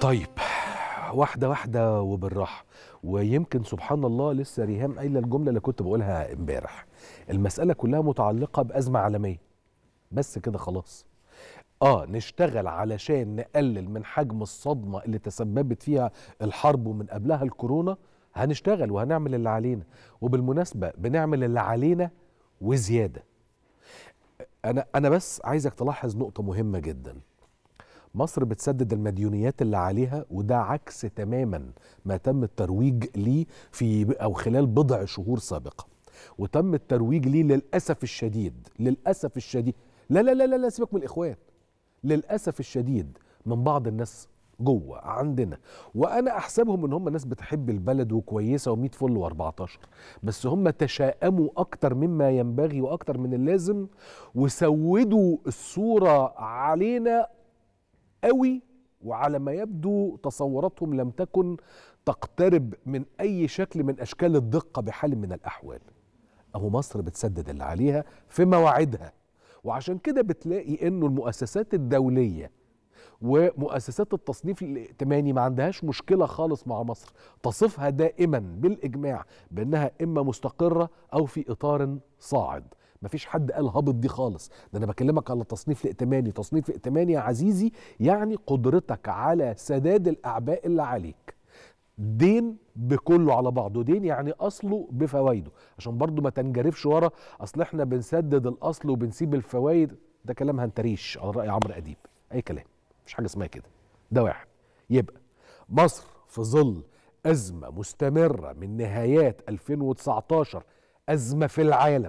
طيب، واحدة واحدة وبالراحة. ويمكن سبحان الله لسه ريهام قايلة الجملة اللي كنت بقولها امبارح. المسألة كلها متعلقة بأزمة عالمية، بس كده خلاص. نشتغل علشان نقلل من حجم الصدمة اللي تسببت فيها الحرب ومن قبلها الكورونا. هنشتغل وهنعمل اللي علينا، وبالمناسبة بنعمل اللي علينا وزيادة. أنا بس عايزك تلاحظ نقطة مهمة جدا. مصر بتسدد المديونيات اللي عليها، وده عكس تماما ما تم الترويج ليه أو خلال بضع شهور سابقة. وتم الترويج ليه للأسف الشديد، للأسف الشديد. لا لا لا لا، سيبك من الإخوان. للأسف الشديد من بعض الناس جوه عندنا، وانا احسبهم ان هم ناس بتحب البلد وكويسه و100 فل و14، بس هم تشائموا اكتر مما ينبغي واكتر من اللازم، وسودوا الصوره علينا قوي. وعلى ما يبدو تصوراتهم لم تكن تقترب من اي شكل من اشكال الدقه بحال من الاحوال. اهو مصر بتسدد اللي عليها في مواعيدها، وعشان كده بتلاقي انه المؤسسات الدوليه ومؤسسات التصنيف الائتماني ما عندهاش مشكله خالص مع مصر، تصفها دائما بالاجماع بانها اما مستقره او في اطار صاعد. مفيش حد قال هابط دي خالص. ده انا بكلمك على تصنيف الائتماني. تصنيف ائتماني يا عزيزي يعني قدرتك على سداد الاعباء اللي عليك. دين بكله على بعضه، دين يعني اصله بفوائده، عشان برضو ما تنجرفش ورا اصل احنا بنسدد الاصل وبنسيب الفوائد. ده كلام هنتريش على راي عمرو اديب، اي كلام، مفيش حاجه اسمها كده. ده واحد. يبقى مصر في ظل ازمه مستمره من نهايات 2019، ازمه في العالم،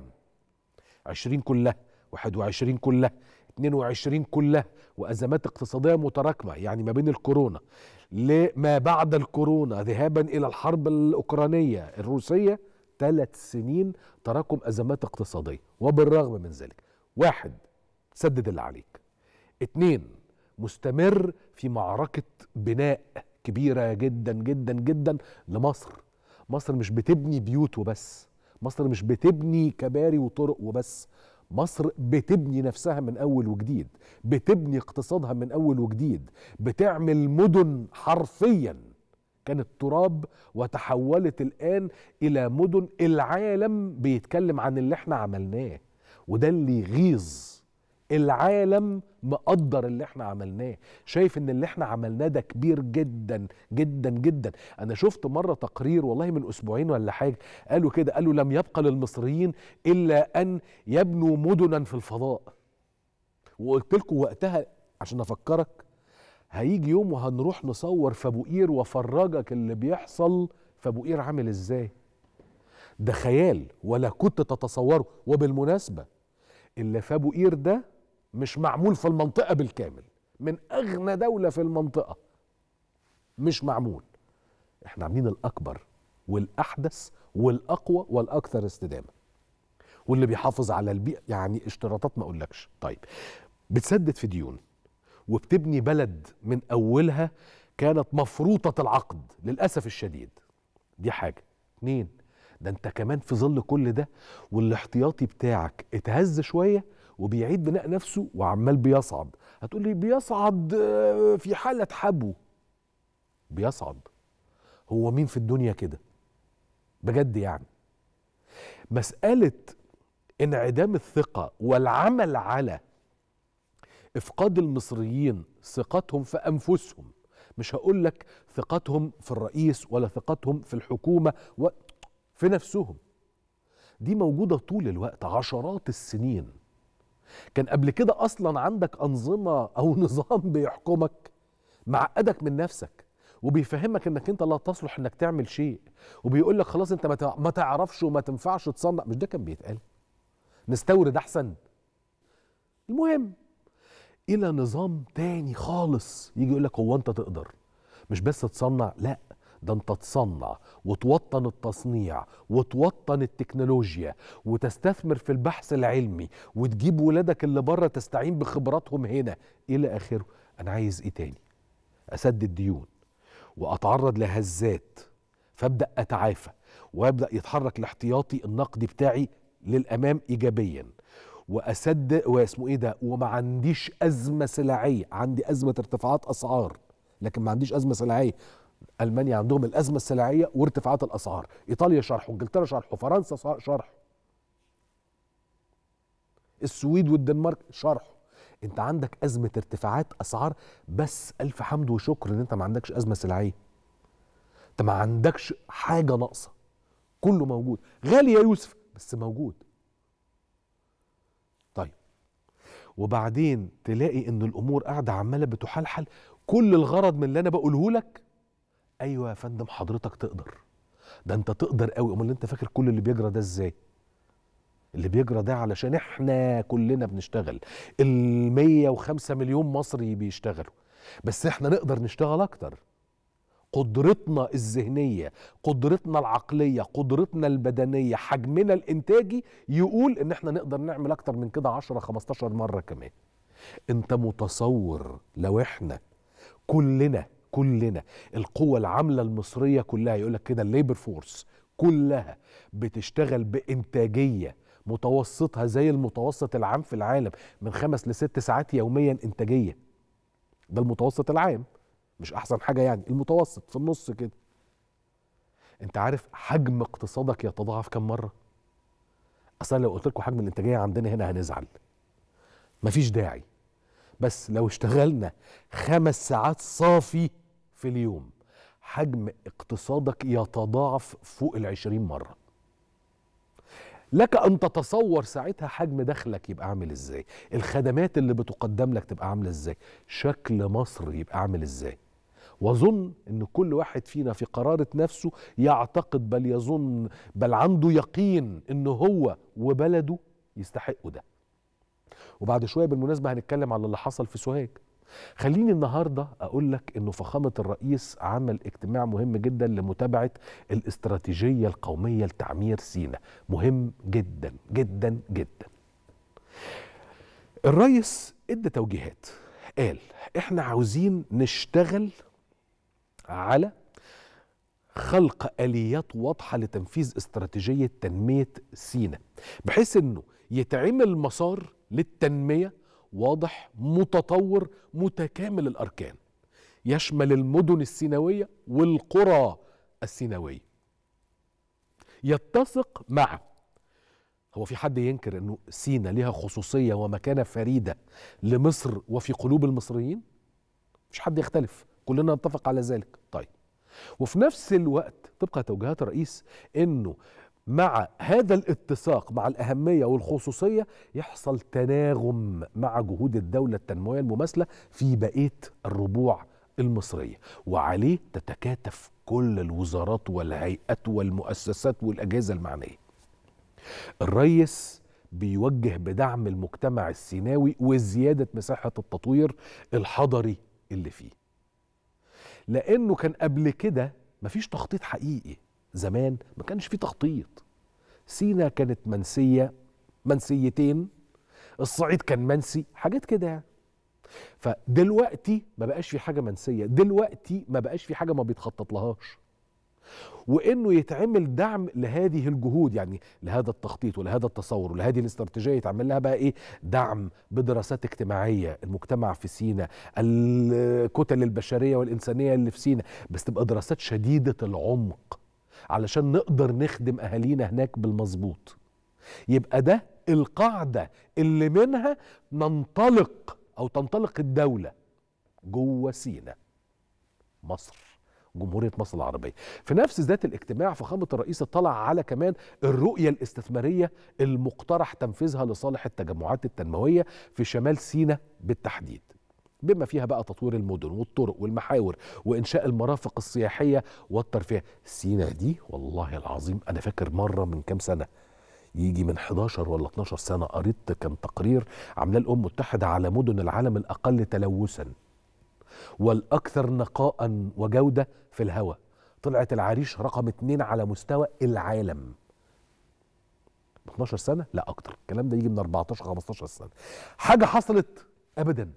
20 كلها، 21 كلها، 22 كلها، وازمات اقتصاديه متراكمه، يعني ما بين الكورونا لما بعد الكورونا ذهابا الى الحرب الاوكرانيه الروسيه. 3 سنين تراكم ازمات اقتصاديه، وبالرغم من ذلك: واحد، سدد اللي عليك. 2، مستمر في معركه بناء كبيره جدا جدا جدا لمصر. مصر مش بتبني بيوت وبس، مصر مش بتبني كباري وطرق وبس، مصر بتبني نفسها من أول وجديد، بتبني اقتصادها من أول وجديد، بتعمل مدن حرفيا كانت تراب وتحولت الآن إلى مدن العالم بيتكلم عن اللي احنا عملناه. وده اللي يغيظ. العالم مقدر اللي احنا عملناه، شايف ان اللي احنا عملناه ده كبير جدا جدا جدا. انا شفت مرة تقرير والله من اسبوعين ولا حاجة، قالوا كده، قالوا لم يبقى للمصريين الا ان يبنوا مدنا في الفضاء. وقلت لكم وقتها عشان افكرك، هيجي يوم وهنروح نصور في ابو قير وافرجك اللي بيحصل في ابو قير عامل ازاي. ده خيال ولا كنت تتصوره. وبالمناسبة اللي في ابو قير ده مش معمول في المنطقة بالكامل، من أغنى دولة في المنطقة مش معمول. احنا عاملين الأكبر والأحدث والأقوى والأكثر استدامة، واللي بيحافظ على البيئة، يعني اشتراطات ما أقولكش. طيب، بتسدد في ديون وبتبني بلد من أولها كانت مفروطة العقد للأسف الشديد. دي حاجة. 2، ده انت كمان في ظل كل ده والاحتياطي بتاعك اتهز شوية وبيعيد بناء نفسه وعمال بيصعد. هتقولي بيصعد في حالة حبو. بيصعد. هو مين في الدنيا كده بجد يعني؟ مسألة انعدام الثقة والعمل على إفقاد المصريين ثقتهم في أنفسهم، مش هقولك ثقتهم في الرئيس ولا ثقتهم في الحكومة في نفسهم، دي موجودة طول الوقت عشرات السنين. كان قبل كده أصلا عندك أنظمة أو نظام بيحكمك معقدك من نفسك وبيفهمك انك انت لا تصلح انك تعمل شيء، وبيقول لك خلاص انت ما تعرفش وما تنفعش تصنع. مش ده كان بيتقال؟ نستورد احسن. المهم الى نظام تاني خالص يجي يقول لك هو انت تقدر مش بس تصنع، لا ده انت تصنع وتوطن التصنيع وتوطن التكنولوجيا وتستثمر في البحث العلمي وتجيب ولادك اللي بره تستعين بخبراتهم هنا الى اخره. انا عايز ايه تاني؟ اسدد ديون واتعرض لهزات فابدا اتعافى وابدا يتحرك الاحتياطي النقدي بتاعي للامام ايجابيا، واسد واسمه ايه ده، وما عنديش ازمه سلعيه، عندي ازمه ارتفاعات اسعار. لكن ما عنديش ازمه سلعيه. المانيا عندهم الازمه السلعيه وارتفاعات الاسعار، ايطاليا شرحه، انجلترا شرحه، فرنسا شرحه، السويد والدنمارك شرحه. انت عندك ازمه ارتفاعات اسعار، بس الف حمد وشكر ان انت ما عندكش ازمه سلعيه. انت ما عندكش حاجه ناقصه، كله موجود. غالي يا يوسف بس موجود. طيب، وبعدين تلاقي ان الامور قاعده عماله بتحلحل. كل الغرض من اللي انا بقوله لك، ايوه يا فندم حضرتك تقدر، ده انت تقدر قوي. امال انت فاكر كل اللي بيجرى ده ازاي؟ اللي بيجرى ده علشان احنا كلنا بنشتغل، 105 مليون مصري بيشتغلوا، بس احنا نقدر نشتغل اكتر. قدرتنا الذهنية، قدرتنا العقلية، قدرتنا البدنية، حجمنا الانتاجي يقول ان احنا نقدر نعمل اكتر من كده 10 15 مرة كمان. انت متصور لو احنا كلنا القوة العاملة المصرية كلها، يقولك كده الليبر فورس كلها بتشتغل بإنتاجية متوسطها زي المتوسط العام في العالم من 5 ل6 ساعات يوميا إنتاجية، ده المتوسط العام، مش أحسن حاجة يعني، المتوسط في النص كده. أنت عارف حجم اقتصادك يتضاعف كم مرة؟ أصلا لو قلت لكم حجم الإنتاجية عندنا هنا هنزعل، مفيش داعي. بس لو اشتغلنا 5 ساعات صافي في اليوم، حجم اقتصادك يتضاعف فوق 20 مرة. لك أن تتصور ساعتها حجم دخلك يبقى عامل ازاي، الخدمات اللي بتقدم لك تبقى عاملة ازاي، شكل مصر يبقى عامل ازاي. واظن ان كل واحد فينا في قرارة نفسه يعتقد، بل يظن، بل عنده يقين ان هو وبلده يستحقوا ده. وبعد شوية بالمناسبة هنتكلم على اللي حصل في سوهاج. خليني النهاردة أقول لك إنه فخامة الرئيس عمل اجتماع مهم جدا لمتابعة الاستراتيجية القومية لتعمير سيناء، مهم جدا جدا جدا. الرئيس ادى توجيهات، قال احنا عاوزين نشتغل على خلق آليات واضحة لتنفيذ استراتيجية تنمية سيناء، بحيث انه يتعمل مسار للتنمية واضح متطور متكامل الأركان، يشمل المدن السيناوية والقرى السيناوية، يتسق مع، هو في حد ينكر انه سيناء لها خصوصية ومكانة فريدة لمصر وفي قلوب المصريين؟ مش حد يختلف، كلنا نتفق على ذلك. طيب، وفي نفس الوقت طبق توجيهات الرئيس انه مع هذا الاتساق مع الأهمية والخصوصية يحصل تناغم مع جهود الدولة التنموية المماثلة في بقية الربوع المصرية، وعليه تتكاتف كل الوزارات والهيئات والمؤسسات والأجهزة المعنية. الرئيس بيوجه بدعم المجتمع السيناوي وزيادة مساحة التطوير الحضري اللي فيه، لأنه كان قبل كده مفيش تخطيط حقيقي. زمان ما كانش فيه تخطيط، سينا كانت منسيتين، الصعيد كان منسي، حاجات كده يعني. فدلوقتي ما بقاش في حاجة منسية، دلوقتي ما بقاش في حاجة ما بيتخطط لهاش، وانه يتعمل دعم لهذه الجهود، يعني لهذا التخطيط ولهذا التصور ولهذه الاستراتيجية يتعمل لها بقى ايه، دعم بدراسات اجتماعية، المجتمع في سينا، الكتل البشرية والإنسانية اللي في سينا، بس تبقى دراسات شديدة العمق علشان نقدر نخدم أهالينا هناك بالمظبوط. يبقى ده القاعدة اللي منها ننطلق أو تنطلق الدولة جوه سينا، مصر، جمهورية مصر العربية. في نفس ذات الاجتماع فخامة الرئيس اطلع على كمان الرؤية الاستثمارية المقترح تنفيذها لصالح التجمعات التنموية في شمال سينا بالتحديد، بما فيها بقى تطوير المدن والطرق والمحاور وإنشاء المرافق السياحية والترفيه. سينا دي والله العظيم أنا فاكر مرة من كام سنة، يجي من 11 ولا 12 سنة، قريت كان تقرير عاملاه الأمم المتحدة على مدن العالم الأقل تلوثا والأكثر نقاء وجودة في الهواء. طلعت العريش رقم 2 على مستوى العالم. 12 سنة؟ لا أكتر، الكلام ده يجي من 14 15 سنة. حاجة حصلت؟ أبدا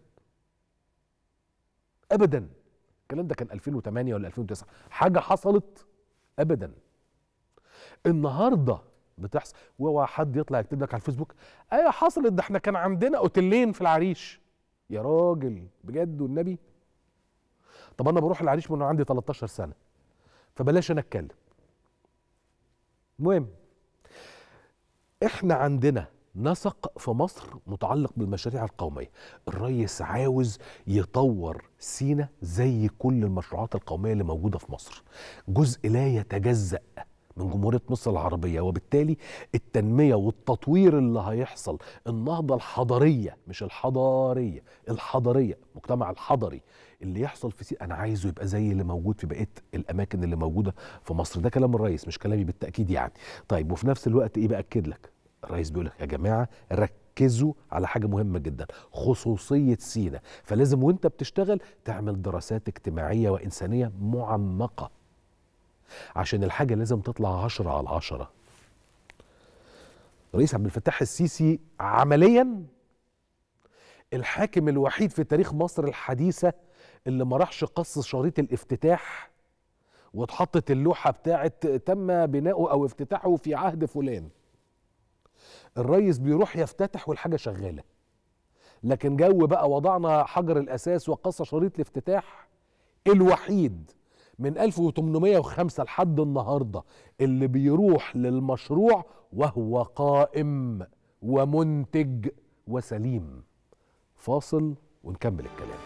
أبدا. الكلام ده كان 2008 ولا 2009. حاجة حصلت؟ أبدا. النهارده بتحصل، وحد يطلع يكتب لك على الفيسبوك ايوه حصلت، ده احنا كان عندنا اوتيلين في العريش. يا راجل بجد والنبي. طب انا بروح العريش من عندي 13 سنه، فبلاش انا اتكلم. المهم، احنا عندنا نسق في مصر متعلق بالمشاريع القوميه. الرئيس عاوز يطور سينا زي كل المشروعات القوميه اللي موجوده في مصر، جزء لا يتجزأ من جمهورية مصر العربية، وبالتالي التنمية والتطوير اللي هيحصل، النهضة الحضارية مش الحضارية، الحضارية، المجتمع الحضري اللي يحصل في سينا أنا عايزه يبقى زي اللي موجود في بقية الأماكن اللي موجودة في مصر. ده كلام الرئيس مش كلامي بالتأكيد يعني. طيب، وفي نفس الوقت إيه بأكد لك؟ الرئيس بيقول لك يا جماعة ركزوا على حاجة مهمة جدا، خصوصية سينا. فلازم وانت بتشتغل تعمل دراسات اجتماعية وإنسانية معمقة، عشان الحاجة لازم تطلع 10/10. الرئيس عبد الفتاح السيسي عمليا الحاكم الوحيد في تاريخ مصر الحديثة اللي ما راحش قص شريط الافتتاح واتحطت اللوحة بتاعت تم بناؤه أو افتتاحه في عهد فلان. الرئيس بيروح يفتتح والحاجة شغالة، لكن جو بقى وضعنا حجر الأساس وقص شريط الافتتاح. الوحيد من 1805 لحد النهارده اللي بيروح للمشروع وهو قائم ومنتج وسليم. فاصل ونكمل الكلام.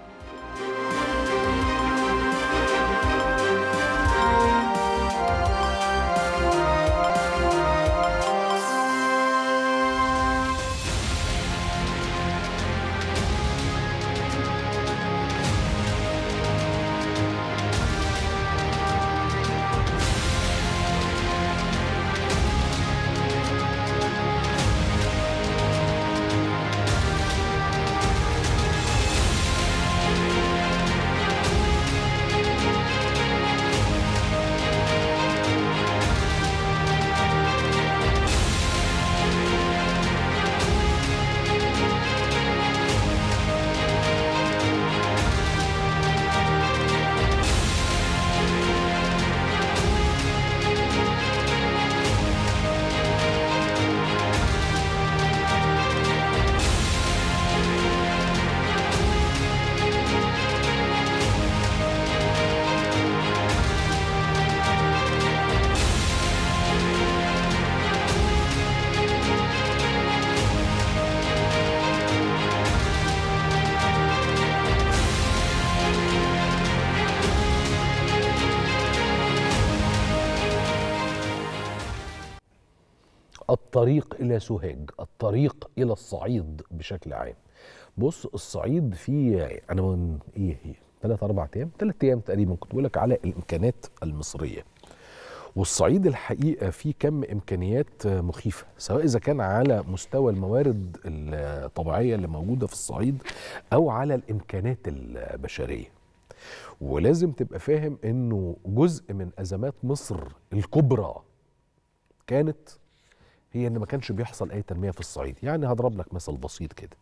الطريق إلى سوهاج، الطريق إلى الصعيد بشكل عام. بص، الصعيد فيه، أنا من إيه هي 3 أيام تقريبا كنت بقول لك على الإمكانات المصرية. والصعيد الحقيقة فيه كم إمكانيات مخيفة، سواء إذا كان على مستوى الموارد الطبيعية اللي موجودة في الصعيد أو على الإمكانات البشرية. ولازم تبقى فاهم إنه جزء من أزمات مصر الكبرى كانت هي ان ما كانش بيحصل اي تنميه في الصعيد. يعني هضرب لك مثل بسيط كده.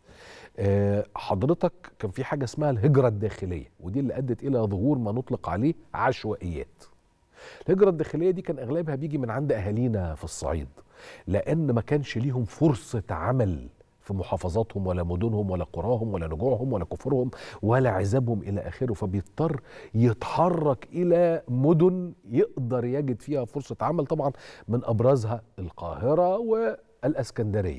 حضرتك كان في حاجه اسمها الهجره الداخليه، ودي اللي ادت الى ظهور ما نطلق عليه عشوائيات. الهجره الداخليه دي كان اغلبها بيجي من عند اهالينا في الصعيد، لان ما كانش ليهم فرصه عمل في محافظاتهم ولا مدنهم ولا قراهم ولا نجوعهم ولا كفرهم ولا عزابهم الى اخره، فبيضطر يتحرك الى مدن يقدر يجد فيها فرصه عمل، طبعا من ابرزها القاهره والاسكندريه.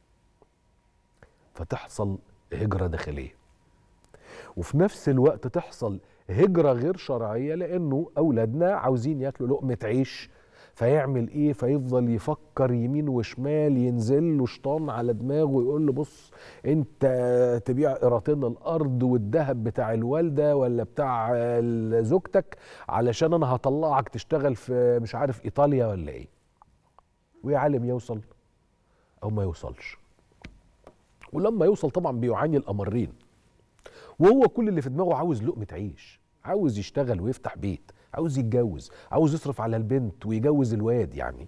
فتحصل هجره داخليه، وفي نفس الوقت تحصل هجره غير شرعيه، لانه اولادنا عاوزين ياكلوا لقمه عيش، فيعمل ايه؟ فيفضل يفكر يمين وشمال، ينزل له شيطان على دماغه ويقول له بص، انت تبيع قيراطين الارض والذهب بتاع الوالده ولا بتاع زوجتك علشان انا هطلعك تشتغل في مش عارف ايطاليا ولا ايه. ويا عالم يوصل او ما يوصلش. ولما يوصل طبعا بيعاني الامرين، وهو كل اللي في دماغه عاوز لقمه عيش، عاوز يشتغل ويفتح بيت، عاوز يتجوز، عاوز يصرف على البنت ويجوز الواد. يعني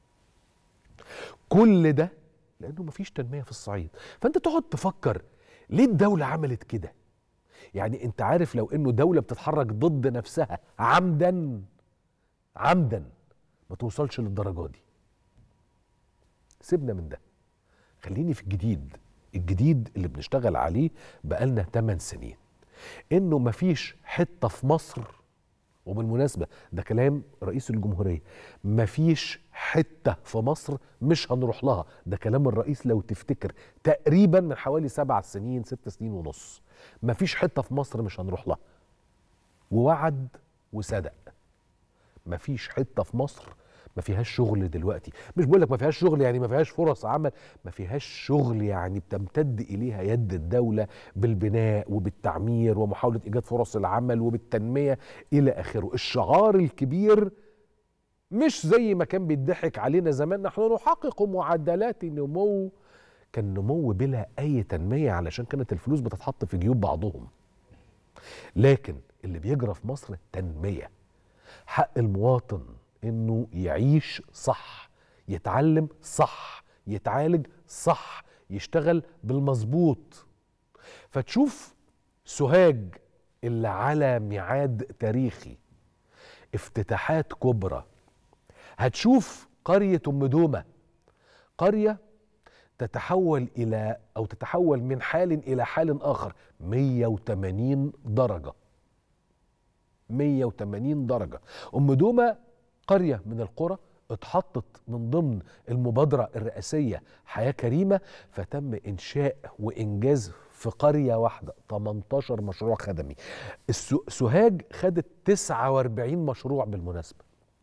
كل ده لانه مفيش تنميه في الصعيد. فانت تقعد تفكر ليه الدوله عملت كده؟ يعني انت عارف لو انه دوله بتتحرك ضد نفسها عمدا ما توصلش للدرجه دي. سيبنا من ده، خليني في الجديد اللي بنشتغل عليه بقالنا 8 سنين. انه مفيش حته في مصر، وبالمناسبه ده كلام رئيس الجمهوريه، مفيش حته في مصر مش هنروح لها، ده كلام الرئيس لو تفتكر تقريبا من حوالي 7 سنين 6 سنين ونص. مفيش حته في مصر مش هنروح لها، ووعد وصدق. مفيش حته في مصر ما فيهاش شغل دلوقتي. مش بقول لك ما فيهاش شغل يعني ما فيهاش فرص عمل، ما فيهاش شغل يعني بتمتد اليها يد الدوله بالبناء وبالتعمير ومحاوله ايجاد فرص العمل وبالتنميه الى اخره. الشعار الكبير مش زي ما كان بيضحك علينا زمان، نحن نحقق معدلات نمو، كان نمو بلا اي تنميه علشان كانت الفلوس بتتحط في جيوب بعضهم. لكن اللي بيجرى في مصر تنميه. حق المواطن انه يعيش صح، يتعلم صح، يتعالج صح، يشتغل بالمظبوط. فتشوف سوهاج اللي على ميعاد تاريخي، افتتاحات كبرى. هتشوف قرية أم دومة، قرية تتحول من حال إلى حال آخر 180 درجة. 180 درجة. أم دومة قرية من القرى اتحطت من ضمن المبادرة الرئاسية حياة كريمة، فتم إنشاء وإنجاز في قرية واحدة 18 مشروع خدمي. سوهاج خدت 49 مشروع بالمناسبة.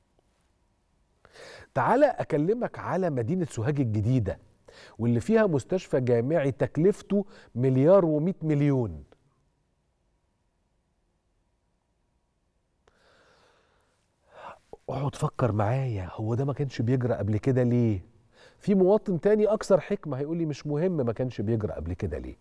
تعالى أكلمك على مدينة سوهاج الجديدة واللي فيها مستشفى جامعي تكلفته 1,100,000,000. اقعد فكر معايا، هو ده ما كانش بيجرى قبل كده ليه؟ في مواطن تاني اكثر حكمه هيقول لي مش مهم ما كانش بيجرى قبل كده ليه.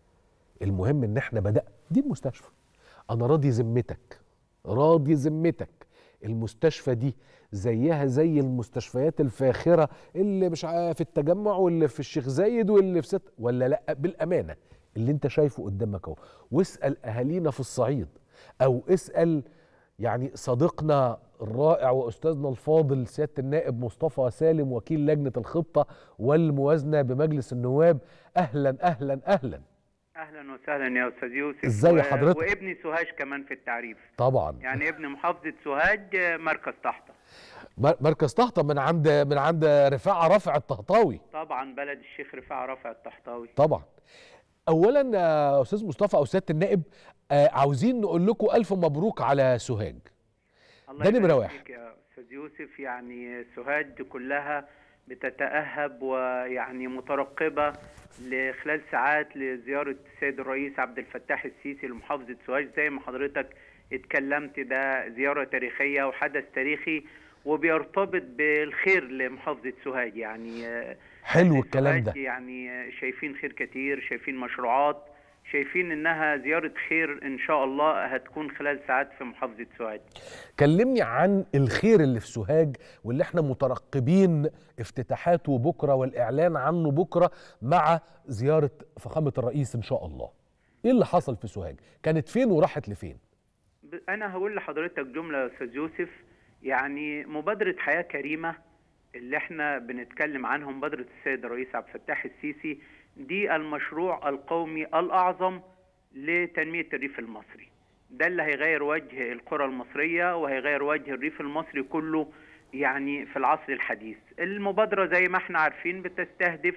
المهم ان احنا دي المستشفى. انا راضي ذمتك، راضي ذمتك، المستشفى دي زيها زي المستشفيات الفاخره اللي مش في التجمع واللي في الشيخ زايد واللي في ولا لا؟ بالامانه اللي انت شايفه قدامك اهو. واسال اهالينا في الصعيد، او اسال يعني صديقنا الرائع واستاذنا الفاضل سياده النائب مصطفى سالم وكيل لجنه الخطه والموازنه بمجلس النواب. اهلا اهلا اهلا. اهلا وسهلا يا استاذ يوسف. ازاي حضرتك؟ وابني سوهاج كمان في التعريف. طبعا يعني ابن محافظه سوهاج مركز طحطا. مركز طحطا من عند رفاعة الطهطاوي. طبعا بلد الشيخ رفاعة الطهطاوي. طبعا. اولا يا استاذ مصطفى او سياده النائب، عاوزين نقول لكم الف مبروك على سوهاج. الله ده نمره يبارك واحد فيك يا استاذ يوسف. يعني سوهاج كلها بتتأهب ويعني مترقبه لخلال ساعات لزياره السيد الرئيس عبد الفتاح السيسي لمحافظه سوهاج. زي ما حضرتك اتكلمت، ده زياره تاريخيه وحدث تاريخي وبيرتبط بالخير لمحافظه سوهاج. يعني حلو الكلام ده. يعني شايفين خير كتير، شايفين مشروعات، شايفين انها زيارة خير ان شاء الله هتكون خلال ساعات في محافظة سوهاج. كلمني عن الخير اللي في سوهاج واللي احنا مترقبين افتتاحاته بكرة والاعلان عنه بكرة مع زيارة فخامة الرئيس ان شاء الله. ايه اللي حصل في سوهاج؟ كانت فين وراحت لفين؟ انا هقول لحضرتك جملة يا استاذ يوسف. يعني مبادرة حياة كريمة اللي احنا بنتكلم عنها، مبادرة السيد الرئيس عبد الفتاح السيسي، دي المشروع القومي الأعظم لتنمية الريف المصري. ده اللي هيغير وجه القرى المصرية وهيغير وجه الريف المصري كله يعني في العصر الحديث. المبادرة زي ما احنا عارفين بتستهدف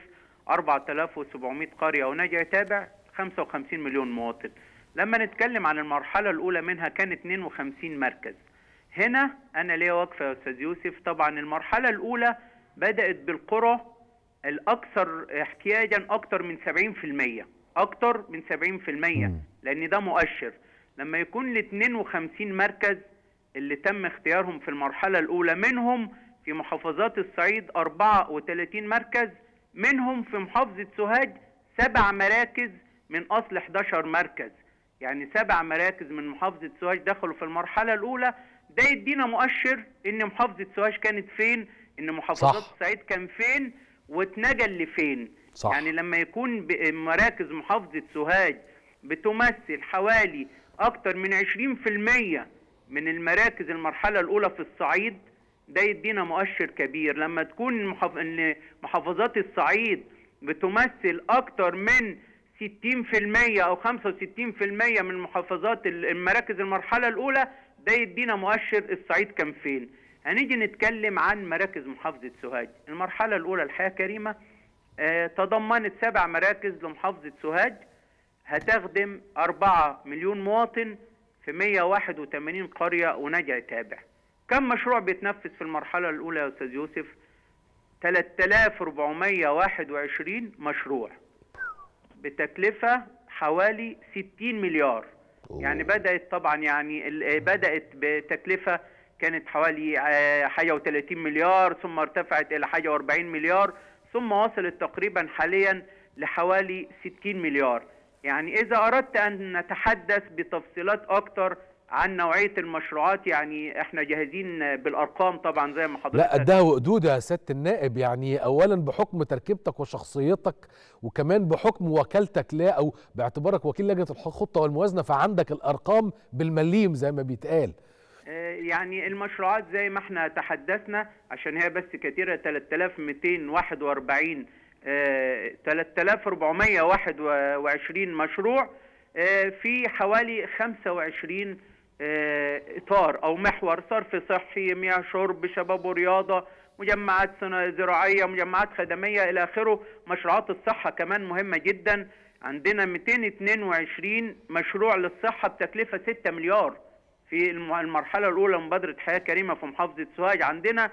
4700 قرية ونجع تابع 55 مليون مواطن. لما نتكلم عن المرحلة الأولى منها كان 52 مركز. هنا أنا ليا وقفة يا أستاذ يوسف. طبعا المرحلة الأولى بدأت بالقرى الأكثر احتياجا أكثر من 70%، أكثر من 70%، لأن ده مؤشر. لما يكون ال 52 مركز اللي تم اختيارهم في المرحلة الأولى، منهم في محافظات الصعيد 34 مركز، منهم في محافظة سوهاج 7 مراكز من أصل 11 مركز. يعني 7 مراكز من محافظة سوهاج دخلوا في المرحلة الأولى. ده يدينا مؤشر ان محافظة سوهاج كانت فين، ان محافظات الصعيد كان فين، واتنقل لفين. صح. يعني لما يكون مراكز محافظة سوهاج بتمثل حوالي اكتر من 20% من المراكز المرحلة الاولى في الصعيد، ده يدينا مؤشر كبير. لما تكون محافظات الصعيد بتمثل اكتر من 60% أو 65% من محافظات المراكز المرحلة الأولى، ده يدينا مؤشر الصعيد كان فين. هنيجي نتكلم عن مراكز محافظة سوهاج. المرحلة الأولى الحياة كريمة تضمنت 7 مراكز لمحافظة سوهاج، هتخدم 4 مليون مواطن في 181 قرية ونجع تابع. كم مشروع بيتنفذ في المرحلة الأولى يا أستاذ يوسف؟ 3421 مشروع بتكلفة حوالي 60 مليار. يعني بدأت طبعا بدأت بتكلفة كانت حوالي حاجة و30 مليار، ثم ارتفعت إلى حاجة و40 مليار، ثم وصلت تقريبا حاليا لحوالي 60 مليار. يعني إذا أردت أن نتحدث بتفصيلات أكتر عن نوعية المشروعات، يعني احنا جاهزين بالأرقام طبعا زي ما حضرتك. لا قدها وقدود يا سيادة النائب، يعني أولا بحكم تركيبتك وشخصيتك، وكمان بحكم وكالتك لا أو باعتبارك وكيل لجنة الخطة والموازنة، فعندك الأرقام بالمليم زي ما بيتقال. يعني المشروعات زي ما احنا تحدثنا عشان هي بس كتيرة 3241 3421 مشروع في حوالي 25 إطار أو محور: صرف صحي، مياه شرب، شباب ورياضة، مجمعات زراعية، مجمعات خدمية إلى آخره. مشروعات الصحة كمان مهمة جدا، عندنا 222 مشروع للصحة بتكلفة 6 مليار في المرحلة الأولى مبادرة حياة كريمة في محافظة سوهاج. عندنا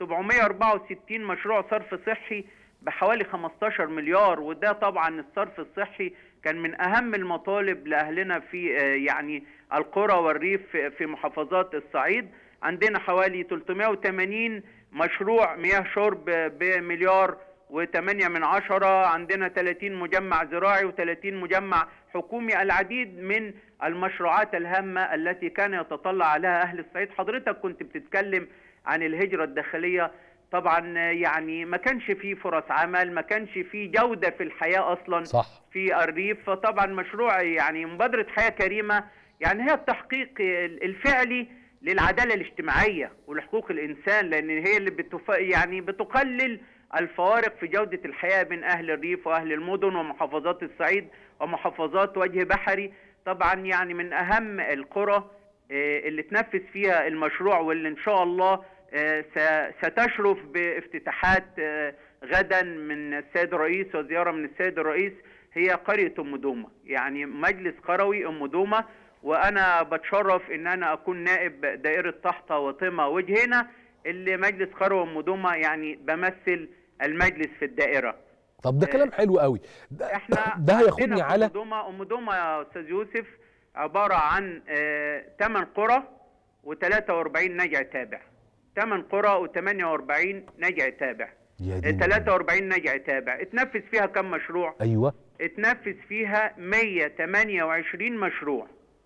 764 مشروع صرف صحي بحوالي 15 مليار، وده طبعا الصرف الصحي كان من أهم المطالب لأهلنا في يعني القرى والريف في محافظات الصعيد. عندنا حوالي 380 مشروع مياه شرب بمليار و8 من عشرة. عندنا 30 مجمع زراعي و30 مجمع حكومي. العديد من المشروعات الهامة التي كان يتطلع عليها أهل الصعيد. حضرتك كنت بتتكلم عن الهجرة الداخلية، طبعا يعني ما كانش فيه فرص عمل، ما كانش فيه جودة في الحياة أصلا. صح. في الريف. فطبعا مشروع يعني مبادرة حياة كريمة يعني هي التحقيق الفعلي للعدالة الاجتماعية ولحقوق الإنسان، لأن هي اللي يعني بتقلل الفوارق في جودة الحياة بين أهل الريف وأهل المدن ومحافظات الصعيد ومحافظات وجه بحري. طبعا يعني من أهم القرى اللي تنفذ فيها المشروع واللي إن شاء الله ستشرف بافتتاحات غدا من السيد الرئيس وزيارة من السيد الرئيس هي قرية أم دومة، يعني مجلس قروي أم دومة. وأنا بتشرف إن أنا أكون نائب دائرة طحطة وطمة وجهينة، اللي مجلس قروي أم دومة يعني بمثل المجلس في الدائرة. طب ده كلام حلو قوي. ده هياخدني على أم دومة يا أستاذ يوسف عبارة عن 8 قرى و43 نجع تابع. 8 قرى و48 نجع تابع. 43 نجع تابع. اتنفذ فيها كم مشروع؟ ايوه، اتنفذ فيها 128 مشروع.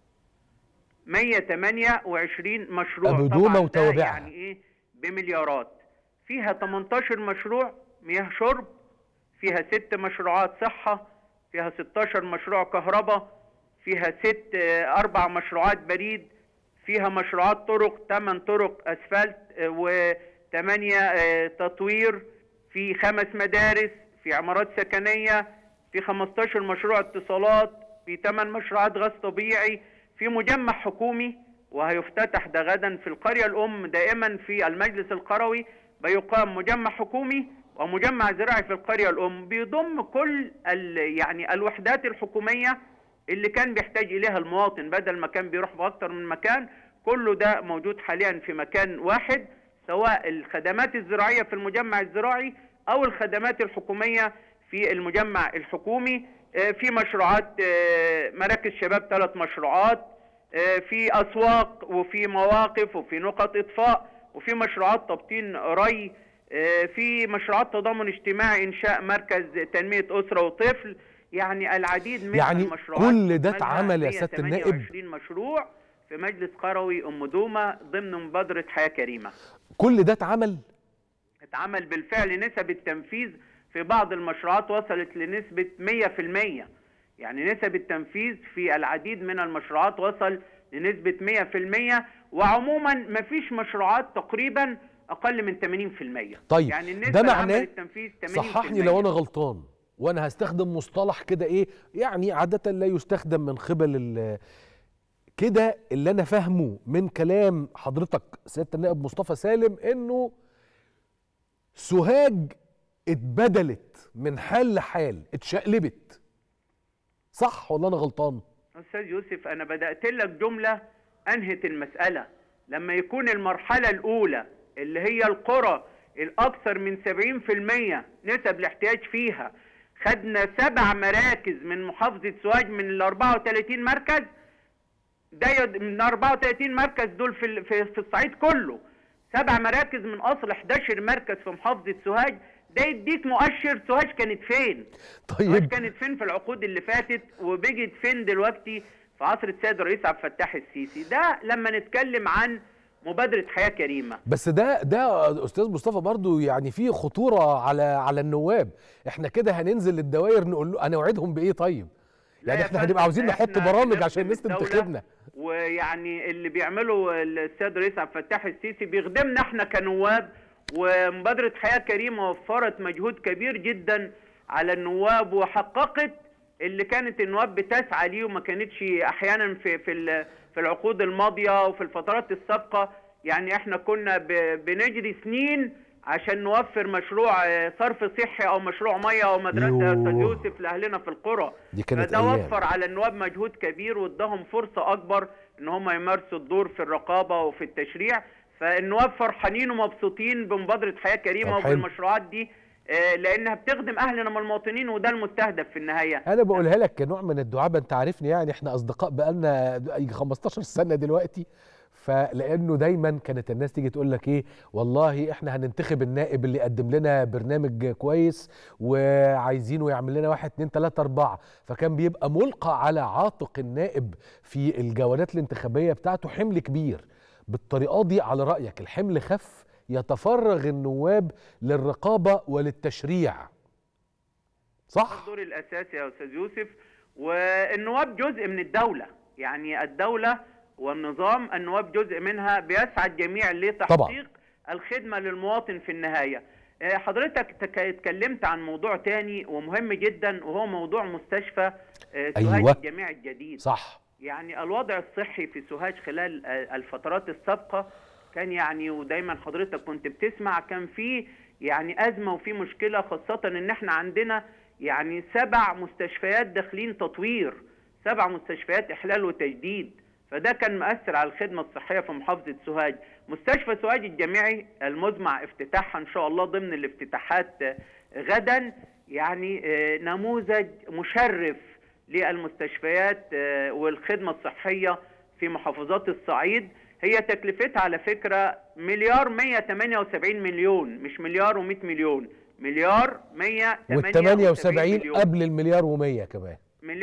128 مشروع. أبو دومة وتوابعها. يعني ايه؟ بمليارات. فيها 18 مشروع مياه شرب، فيها 6 مشروعات صحة، فيها 16 مشروع كهرباء، فيها 4 مشروعات بريد، فيها مشروعات طرق 8 طرق اسفلت و8 تطوير، في 5 مدارس، في عمارات سكنية، في 15 مشروع اتصالات، في 8 مشروعات غاز طبيعي، في مجمع حكومي وهيفتتح ده غدا في القرية الأم. دائما في المجلس القروي بيقام مجمع حكومي ومجمع زراعي في القرية الأم، بيضم كل يعني الوحدات الحكومية اللي كان بيحتاج إليها المواطن بدل ما كان بيروح في أكتر من مكان. كله ده موجود حاليا في مكان واحد، سواء الخدمات الزراعية في المجمع الزراعي أو الخدمات الحكومية في المجمع الحكومي. في مشروعات مراكز شباب 3 مشروعات، في أسواق وفي مواقف وفي نقط إطفاء، وفي مشروعات تبطين ري، في مشروعات تضامن اجتماعي، إنشاء مركز تنمية أسرة وطفل. يعني العديد من المشروعات. كل ده اتعمل يا سيادة النائب. 128 مشروع في مجلس قروي أم دومة ضمن مبادرة حياة كريمة. كل ده اتعمل بالفعل. نسب التنفيذ في بعض المشروعات وصلت لنسبة 100%. يعني نسب التنفيذ في العديد من المشروعات وصل لنسبة 100%، وعموما ما فيش مشروعات تقريبا أقل من 80%. طيب يعني ده معناه التنفيذ 80%. صححني لو أنا غلطان، وانا هستخدم مصطلح كده ايه يعني عاده لا يستخدم من قبل كده، اللي انا فاهمه من كلام حضرتك سياده النائب مصطفى سالم انه سوهاج اتبدلت من حال لحال، اتشقلبت. صح ولا انا غلطان؟ استاذ يوسف، انا بدات لك جمله انهت المساله. لما يكون المرحله الاولى اللي هي القرى الاكثر من 70% نسب الاحتياج فيها، خدنا 7 مراكز من محافظه سوهاج من ال 34 مركز، ده من 34 مركز دول في الصعيد كله، 7 مراكز من اصل 11 مركز في محافظه سوهاج. ده يديك مؤشر سوهاج كانت فين. طيب سوهاج كانت فين في العقود اللي فاتت وبقت فين دلوقتي في عصر السيد الرئيس عبد الفتاح السيسي. ده لما نتكلم عن مبادره حياه كريمه. بس ده استاذ مصطفى برضو يعني في خطوره على النواب. احنا كده هننزل للدوائر نقول له انا اوعدهم بايه؟ طيب يعني احنا هنبقى عاوزين نحط برامج عشان الناس تنتخبنا. ويعني اللي بيعمله السيد الرئيس عبد الفتاح السيسي بيخدمنا احنا كنواب. ومبادره حياه كريمه وفرت مجهود كبير جدا على النواب، وحققت اللي كانت النواب بتسعى ليه وما كانتش احيانا في العقود الماضيه وفي الفترات السابقه. يعني احنا كنا بنجري سنين عشان نوفر مشروع صرف صحي او مشروع ميه او مدرسه استاذ يوسف لاهلنا في القرى. فده وفر على النواب مجهود كبير واداهم فرصه اكبر ان هم يمارسوا الدور في الرقابه وفي التشريع. فالنواب فرحانين ومبسوطين بمبادره حياه كريمه وبالمشروعات دي، لانها بتخدم اهلنا من المواطنين، وده المستهدف في النهايه. انا بقولها لك كنوع من الدعابه، انت عارفني يعني احنا اصدقاء بقالنا 15 سنه دلوقتي. فلانه دايما كانت الناس تيجي تقول لك ايه، والله احنا هننتخب النائب اللي يقدم لنا برنامج كويس وعايزينه يعمل لنا 1 2 3 4. فكان بيبقى ملقى على عاتق النائب في الجولات الانتخابيه بتاعته حمل كبير. بالطريقه دي على رايك الحمل خف، يتفرغ النواب للرقابه وللتشريع. صح؟ الدور الاساسي يا استاذ يوسف. والنواب جزء من الدوله، يعني الدوله والنظام النواب جزء منها، بيسعى الجميع لتحقيق طبعا الخدمه للمواطن في النهايه. حضرتك اتكلمت عن موضوع تاني ومهم جدا، وهو موضوع مستشفى سوهاج الجامعي الجديد. صح. يعني الوضع الصحي في سوهاج خلال الفترات السابقه كان يعني، ودايما حضرتك كنت بتسمع، كان في يعني ازمه وفي مشكله، خاصه ان احنا عندنا يعني 7 مستشفيات داخلين تطوير، 7 مستشفيات احلال وتجديد. فده كان مؤثر على الخدمه الصحيه في محافظه سوهاج. مستشفى سوهاج الجامعي المزمع افتتاحها ان شاء الله ضمن الافتتاحات غدا، يعني نموذج مشرف للمستشفيات والخدمة الصحية في محافظات الصعيد. هي تكلفتها على فكرة 1,178,000,000، مش 1,100,000,000، 1,178,000,000 قبل 1,100,000,000 كمان،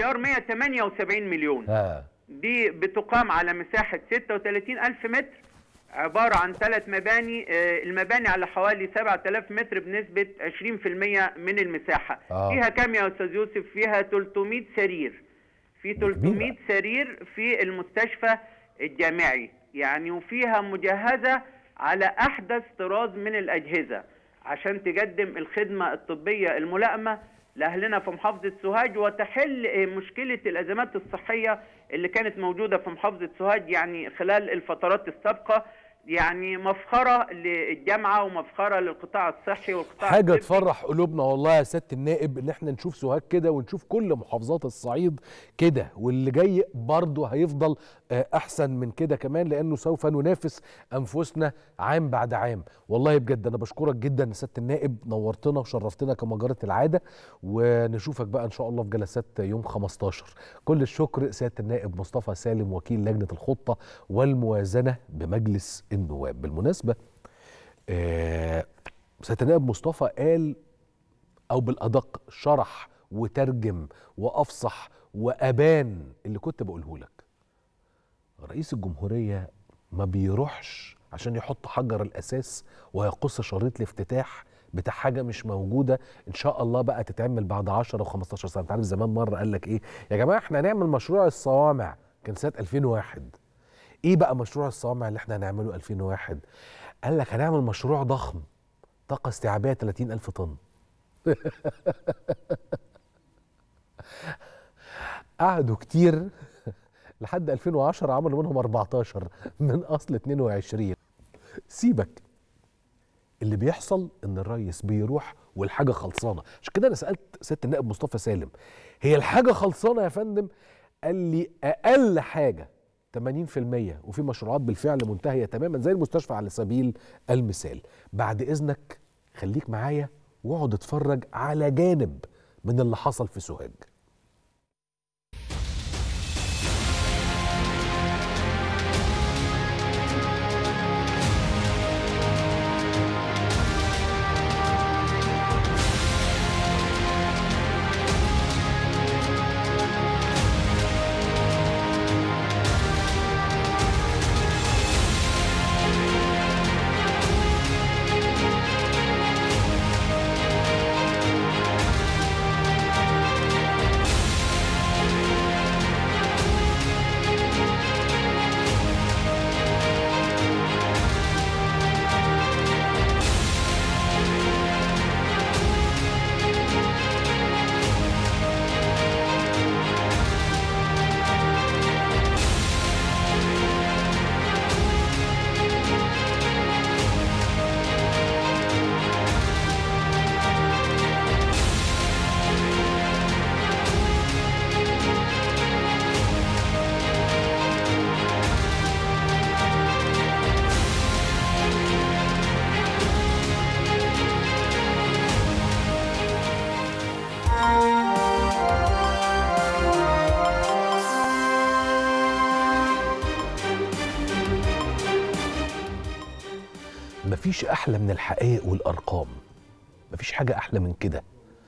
1,178,000,000. دي بتقام على مساحة 36,000 متر، عبارة عن 3 مباني، المباني على حوالي 7,000 متر بنسبة 20% من المساحة. فيها كام يا أستاذ يوسف؟ فيها 300 سرير، في 300 سرير في المستشفى الجامعي يعني، وفيها مجهزة على أحدث طراز من الأجهزة عشان تقدم الخدمة الطبية الملائمة لأهلنا في محافظة سوهاج، وتحل مشكلة الأزمات الصحية اللي كانت موجودة في محافظة سوهاج يعني خلال الفترات السابقة. يعني مفخرة للجامعة ومفخرة للقطاع الصحي والقطاع حاجة الطبي. تفرح قلوبنا والله يا سيادة النائب ان احنا نشوف سوهاج كده ونشوف كل محافظات الصعيد كده، واللي جاي برضه هيفضل احسن من كده كمان، لانه سوف ننافس انفسنا عام بعد عام. والله بجد انا بشكرك جدا يا سيادة النائب، نورتنا وشرفتنا كما جرت العادة، ونشوفك بقى ان شاء الله في جلسات يوم 15. كل الشكر سيادة النائب مصطفى سالم وكيل لجنة الخطة والموازنة بمجلس النواب. بالمناسبة سيادة النائب مصطفى قال، أو بالأدق شرح وترجم وأفصح وأبان اللي كنت بقوله لك. رئيس الجمهورية ما بيروحش عشان يحط حجر الأساس ويقص شريط الافتتاح بتاع حاجة مش موجودة إن شاء الله بقى تتعمل بعد 10 و15 سنة. أنت عارف زمان مرة قال لك إيه يا جماعة، إحنا هنعمل مشروع الصوامع، كان سنة 2001. ايه بقى مشروع الصوامع اللي احنا هنعمله 2001؟ قال لك هنعمل مشروع ضخم، طاقة استيعابية 30,000 طن. قعدوا كتير لحد 2010 عملوا منهم 14 من اصل 22. سيبك، اللي بيحصل ان الريس بيروح والحاجه خلصانه. عشان كده انا سالت سياده النائب مصطفى سالم، هي الحاجه خلصانه يا فندم؟ قال لي اقل حاجه 80%، وفي مشروعات بالفعل منتهيه تماما زي المستشفى على سبيل المثال. بعد اذنك خليك معايا واقعد اتفرج على جانب من اللي حصل في سوهاج. مفيش أحلى من الحقائق والأرقام، مفيش حاجة أحلى من كده.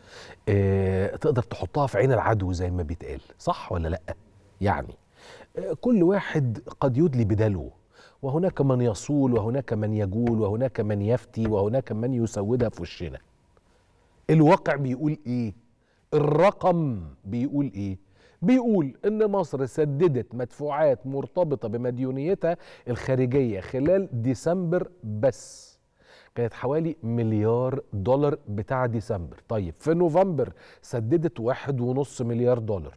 تقدر تحطها في عين العدو زي ما بيتقال، صح ولا لأ؟ يعني كل واحد قد يدلي بدلوه، وهناك من يصول وهناك من يجول وهناك من يفتي وهناك من يسودها في وشنا. الواقع بيقول إيه؟ الرقم بيقول إيه؟ بيقول إن مصر سددت مدفوعات مرتبطة بمديونيتها الخارجية خلال ديسمبر بس كانت حوالي مليار دولار بتاع ديسمبر. طيب في نوفمبر سددت 1.5 مليار دولار،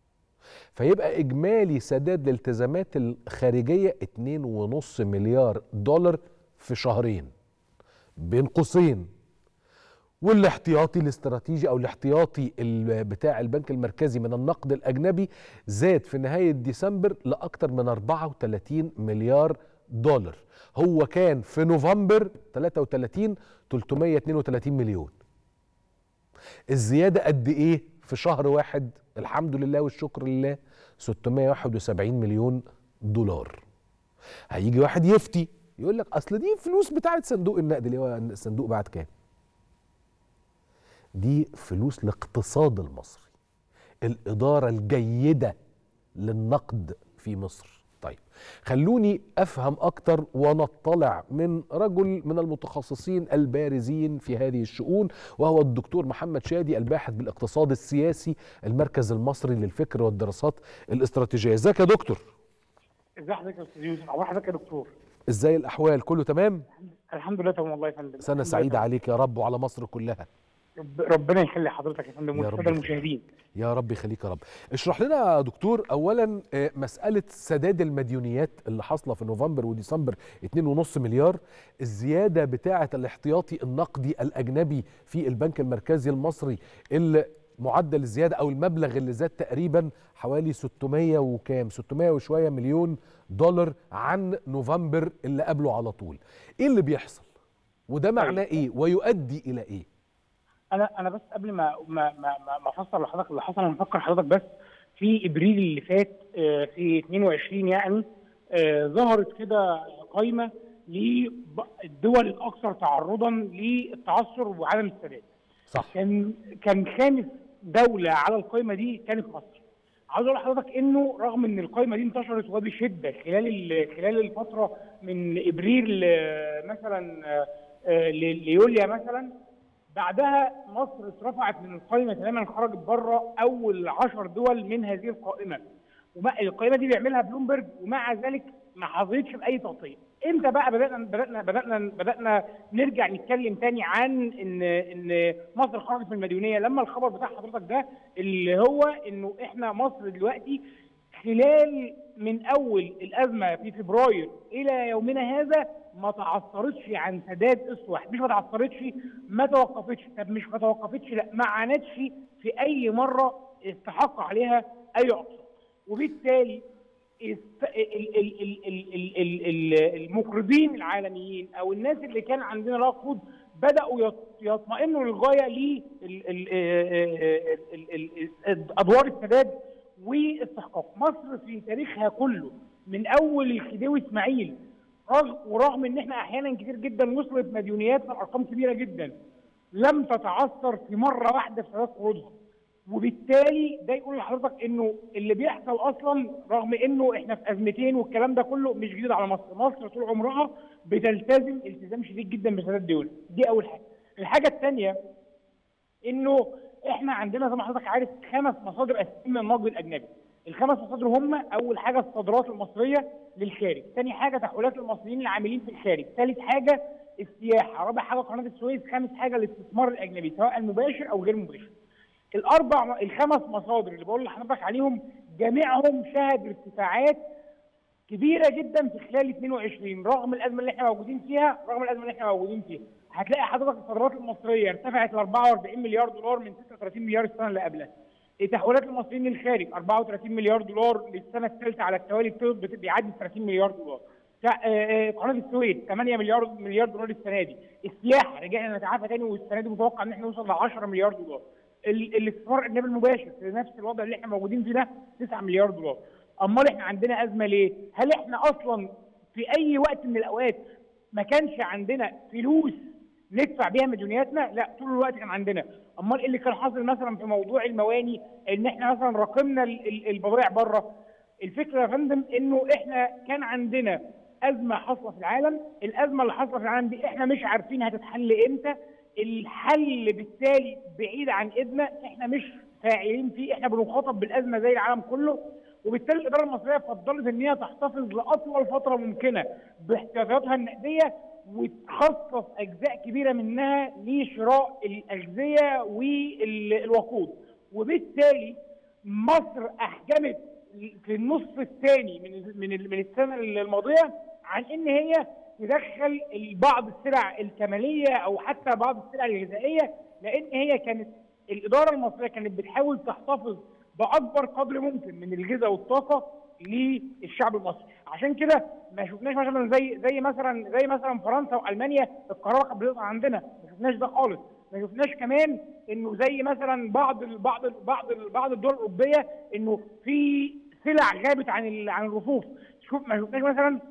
فيبقى إجمالي سداد الالتزامات الخارجية 2.5 مليار دولار في شهرين بين قوسين. والاحتياطي الاستراتيجي او الاحتياطي بتاع البنك المركزي من النقد الاجنبي زاد في نهايه ديسمبر لاكثر من 34 مليار دولار. هو كان في نوفمبر 33 332 مليون. الزياده قد ايه في شهر واحد؟ الحمد لله والشكر لله 671 مليون دولار. هيجي واحد يفتي يقول لك اصل دي فلوس بتاعت صندوق النقد، اللي هو الصندوق بعت كام؟ دي فلوس الاقتصاد المصري، الإدارة الجيدة للنقد في مصر. طيب خلوني أفهم أكتر ونطلع من رجل من المتخصصين البارزين في هذه الشؤون، وهو الدكتور محمد شادي الباحث بالاقتصاد السياسي، المركز المصري للفكر والدراسات الاستراتيجية. ازيك يا دكتور؟ ازي حضرتك يا استاذ يوسف؟ او حضرتك يا دكتور؟ ازاي الأحوال؟ كله تمام؟ الحمد لله تمام والله يا فندم. سنة سعيدة عليك يا رب وعلى مصر كلها. ربنا يخلي حضرتك يا فندم والساده المشاهدين. يا رب يخليك يا رب. اشرح لنا يا دكتور اولا مساله سداد المديونيات اللي حاصله في نوفمبر وديسمبر 2.5 مليار، الزياده بتاعه الاحتياطي النقدي الاجنبي في البنك المركزي المصري اللي معدل الزياده او المبلغ اللي زاد تقريبا حوالي 600 وشويه مليون دولار عن نوفمبر اللي قبله على طول. ايه اللي بيحصل؟ وده معناه ايه؟ ويؤدي الى ايه؟ انا بس قبل ما افسر لحضرتك اللي حصل، انا بفكر حضرتك بس في ابريل اللي فات في 22 يعني ظهرت كده قائمه للدول الاكثر تعرضا للتعثر وعدم السداد. صح. كان خامس دوله على القائمه دي كانت مصر. عاوز اقول لحضرتك انه رغم ان القائمه دي انتشرت وبشده خلال الفتره من ابريل مثلا ليوليا مثلا، بعدها مصر اترفعت من القائمه تماما، خرجت بره اول 10 دول من هذه القائمه. القائمه دي بيعملها بلومبرج، ومع ذلك ما حظيتش باي تغطيه. امتى بقى بدانا نرجع نتكلم تاني عن ان مصر خرجت من المديونيه؟ لما الخبر بتاع حضرتك ده اللي هو انه احنا مصر دلوقتي خلال من اول الازمه في فبراير الى يومنا هذا ما تعثرتش عن سداد قسط واحد. مش ما تعثرتش، ما توقفتش. طب مش ما توقفتش، لا، ما عانتش في اي مره استحق عليها اي اقساط. وبالتالي المقرضين العالميين او الناس اللي كان عندنا لها قروض بداوا يطمئنوا للغايه لادوار السداد واستحقاق. مصر في تاريخها كله من اول الخديوي اسماعيل ورغم ان احنا احيانا كتير جدا وصلت مديونياتنا لارقام كبيره جدا لم تتعثر في مره واحده في سداد قروضها. وبالتالي ده يقول لحضرتك انه اللي بيحصل اصلا رغم انه احنا في ازمتين والكلام ده كله مش جديد على مصر. مصر طول عمرها بتلتزم التزام شديد جدا بسداد ديونها. دي اول حاجه. الحاجه الثانيه انه احنا عندنا زي ما حضرتك عارف 5 مصادر اساسيه من النقد الاجنبي. ال5 مصادر هم: اول حاجه الصادرات المصريه للخارج، ثاني حاجه تحويلات المصريين العاملين في الخارج، ثالث حاجه السياحه، رابع حاجه قناه السويس، خامس حاجه الاستثمار الاجنبي سواء المباشر او غير المباشر. ال5 مصادر اللي بقول لحضرتك عليهم جميعهم شهد ارتفاعات كبيره جدا في خلال 22 رغم الازمه اللي احنا موجودين فيها. هتلاقي حضرتك الصادرات المصريه ارتفعت ل 44 مليار دولار من 36 مليار السنه اللي قبلها. تحويلات المصريين للخارج 34 مليار دولار للسنه الثالثه على التوالي بيعدي 30 مليار دولار. قناه السويس 8 مليار دولار السنه دي. السياحه رجعنا نتعافى تاني والسنه دي متوقع ان احنا نوصل ل 10 مليار دولار. الاستثمار الاجنبي المباشر في نفس الوضع اللي احنا موجودين فيه ده 9 مليار دولار. امال احنا عندنا ازمه ليه؟ هل احنا اصلا في اي وقت من الاوقات ما كانش عندنا فلوس ندفع بيها مديونياتنا؟ لا، طول الوقت كان عندنا. امال ايه اللي كان حاصل مثلا في موضوع المواني؟ ان احنا مثلا راكمنا البضائع بره. الفكره يا فندم انه احنا كان عندنا ازمه حاصله في العالم، الازمه اللي حاصله في العالم دي احنا مش عارفين هتتحل امتى. الحل بالتالي بعيد عن ايدنا، احنا مش فاعلين فيه، احنا بنخاطب بالازمه زي العالم كله. وبالتالي الاداره المصريه فضلت ان هي تحتفظ لاطول فتره ممكنه باحتياطاتها النقديه وتخصص اجزاء كبيره منها لشراء الاغذيه والوقود. وبالتالي مصر احجمت في النص الثاني من السنه الماضيه عن ان هي تدخل بعض السلع الكماليه او حتى بعض السلع الغذائيه، لان هي كانت الاداره المصريه كانت بتحاول تحتفظ باكبر قدر ممكن من الغذاء والطاقه للشعب المصري. عشان كده ما شفناش مثلا زي مثلا فرنسا والمانيا القرار كان بيطلع عندنا، ما شفناش ده خالص. ما شفناش كمان انه زي مثلا بعض الدول الاوروبيه انه في سلع غابت عن الرفوف. ما شفناش مثلا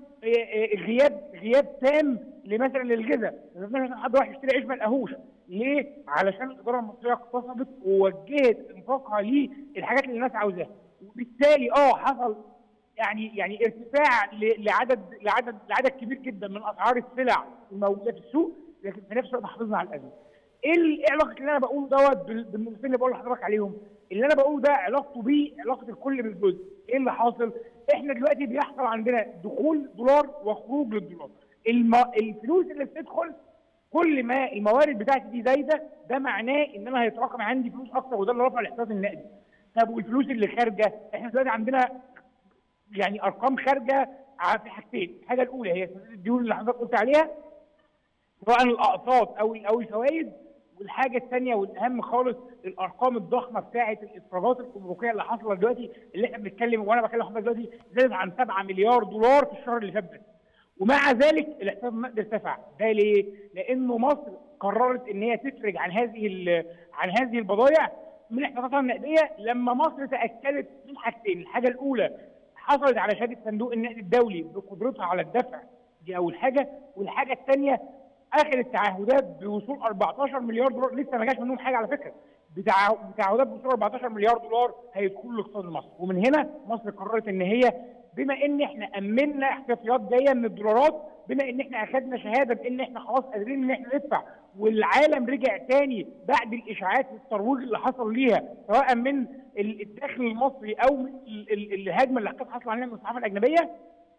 غياب تام مثلا للغذاء. ما شفناش مثلا حد راح يشتري عيش ما لقاهوش. ليه؟ علشان الاداره المصريه اقتصدت ووجهت انفاقها للحاجات اللي الناس عاوزاها. وبالتالي حصل يعني ارتفاع لعدد كبير جدا من اسعار السلع الموجوده في السوق، لكن في نفس الوقت حافظنا على الازمه. ايه علاقه اللي انا بقوله بالنقطتين اللي بقول لحضرتك عليهم؟ اللي انا بقوله ده علاقته علاقه الكل بالجزء. ايه اللي حاصل؟ احنا دلوقتي بيحصل عندنا دخول دولار وخروج للدولار. الفلوس اللي بتدخل كل ما الموارد بتاعتي دي زايده، ده معناه ان انا هيتراكم عندي فلوس اكتر، وده اللي رفع الاحتياط النقدي. طب والفلوس اللي خارجه؟ احنا دلوقتي عندنا يعني ارقام خارجه في حاجتين. الحاجه الاولى هي الديون اللي حضرتك قلت عليها سواء الاقساط او الفوائد، والحاجه الثانيه والاهم خالص الارقام الضخمه بتاعه الافراجات الجمركيه اللي حاصله دلوقتي، اللي احنا بنتكلم وانا بكلم حضرتك دلوقتي زادت عن 7 مليار دولار في الشهر اللي فات بس. ومع ذلك الاحتياطي النقدي ارتفع. ده ليه؟ لانه مصر قررت ان هي تفرج عن هذه البضائع من احتياطاتها النقديه لما مصر تاكدت من حاجتين. الحاجه الاولى حصلت على شهاده صندوق النقد الدولي بقدرتها على الدفع، دي اول حاجه. والحاجه الثانيه اخذت تعهدات بوصول 14 مليار دولار، لسه ما جاش منهم حاجه على فكره، بتعهدات بوصول 14 مليار دولار هيدخلوا الاقتصاد المصري. ومن هنا مصر قررت ان هي بما ان احنا امنا احتياطيات جايه من الدولارات، بما ان احنا اخذنا شهاده بان احنا خلاص قادرين ان احنا ندفع، والعالم رجع تاني بعد الاشاعات والترويج اللي حصل ليها سواء من الداخل المصري او من الهجمه اللي كانت حاصله علينا من الصحافه الاجنبيه،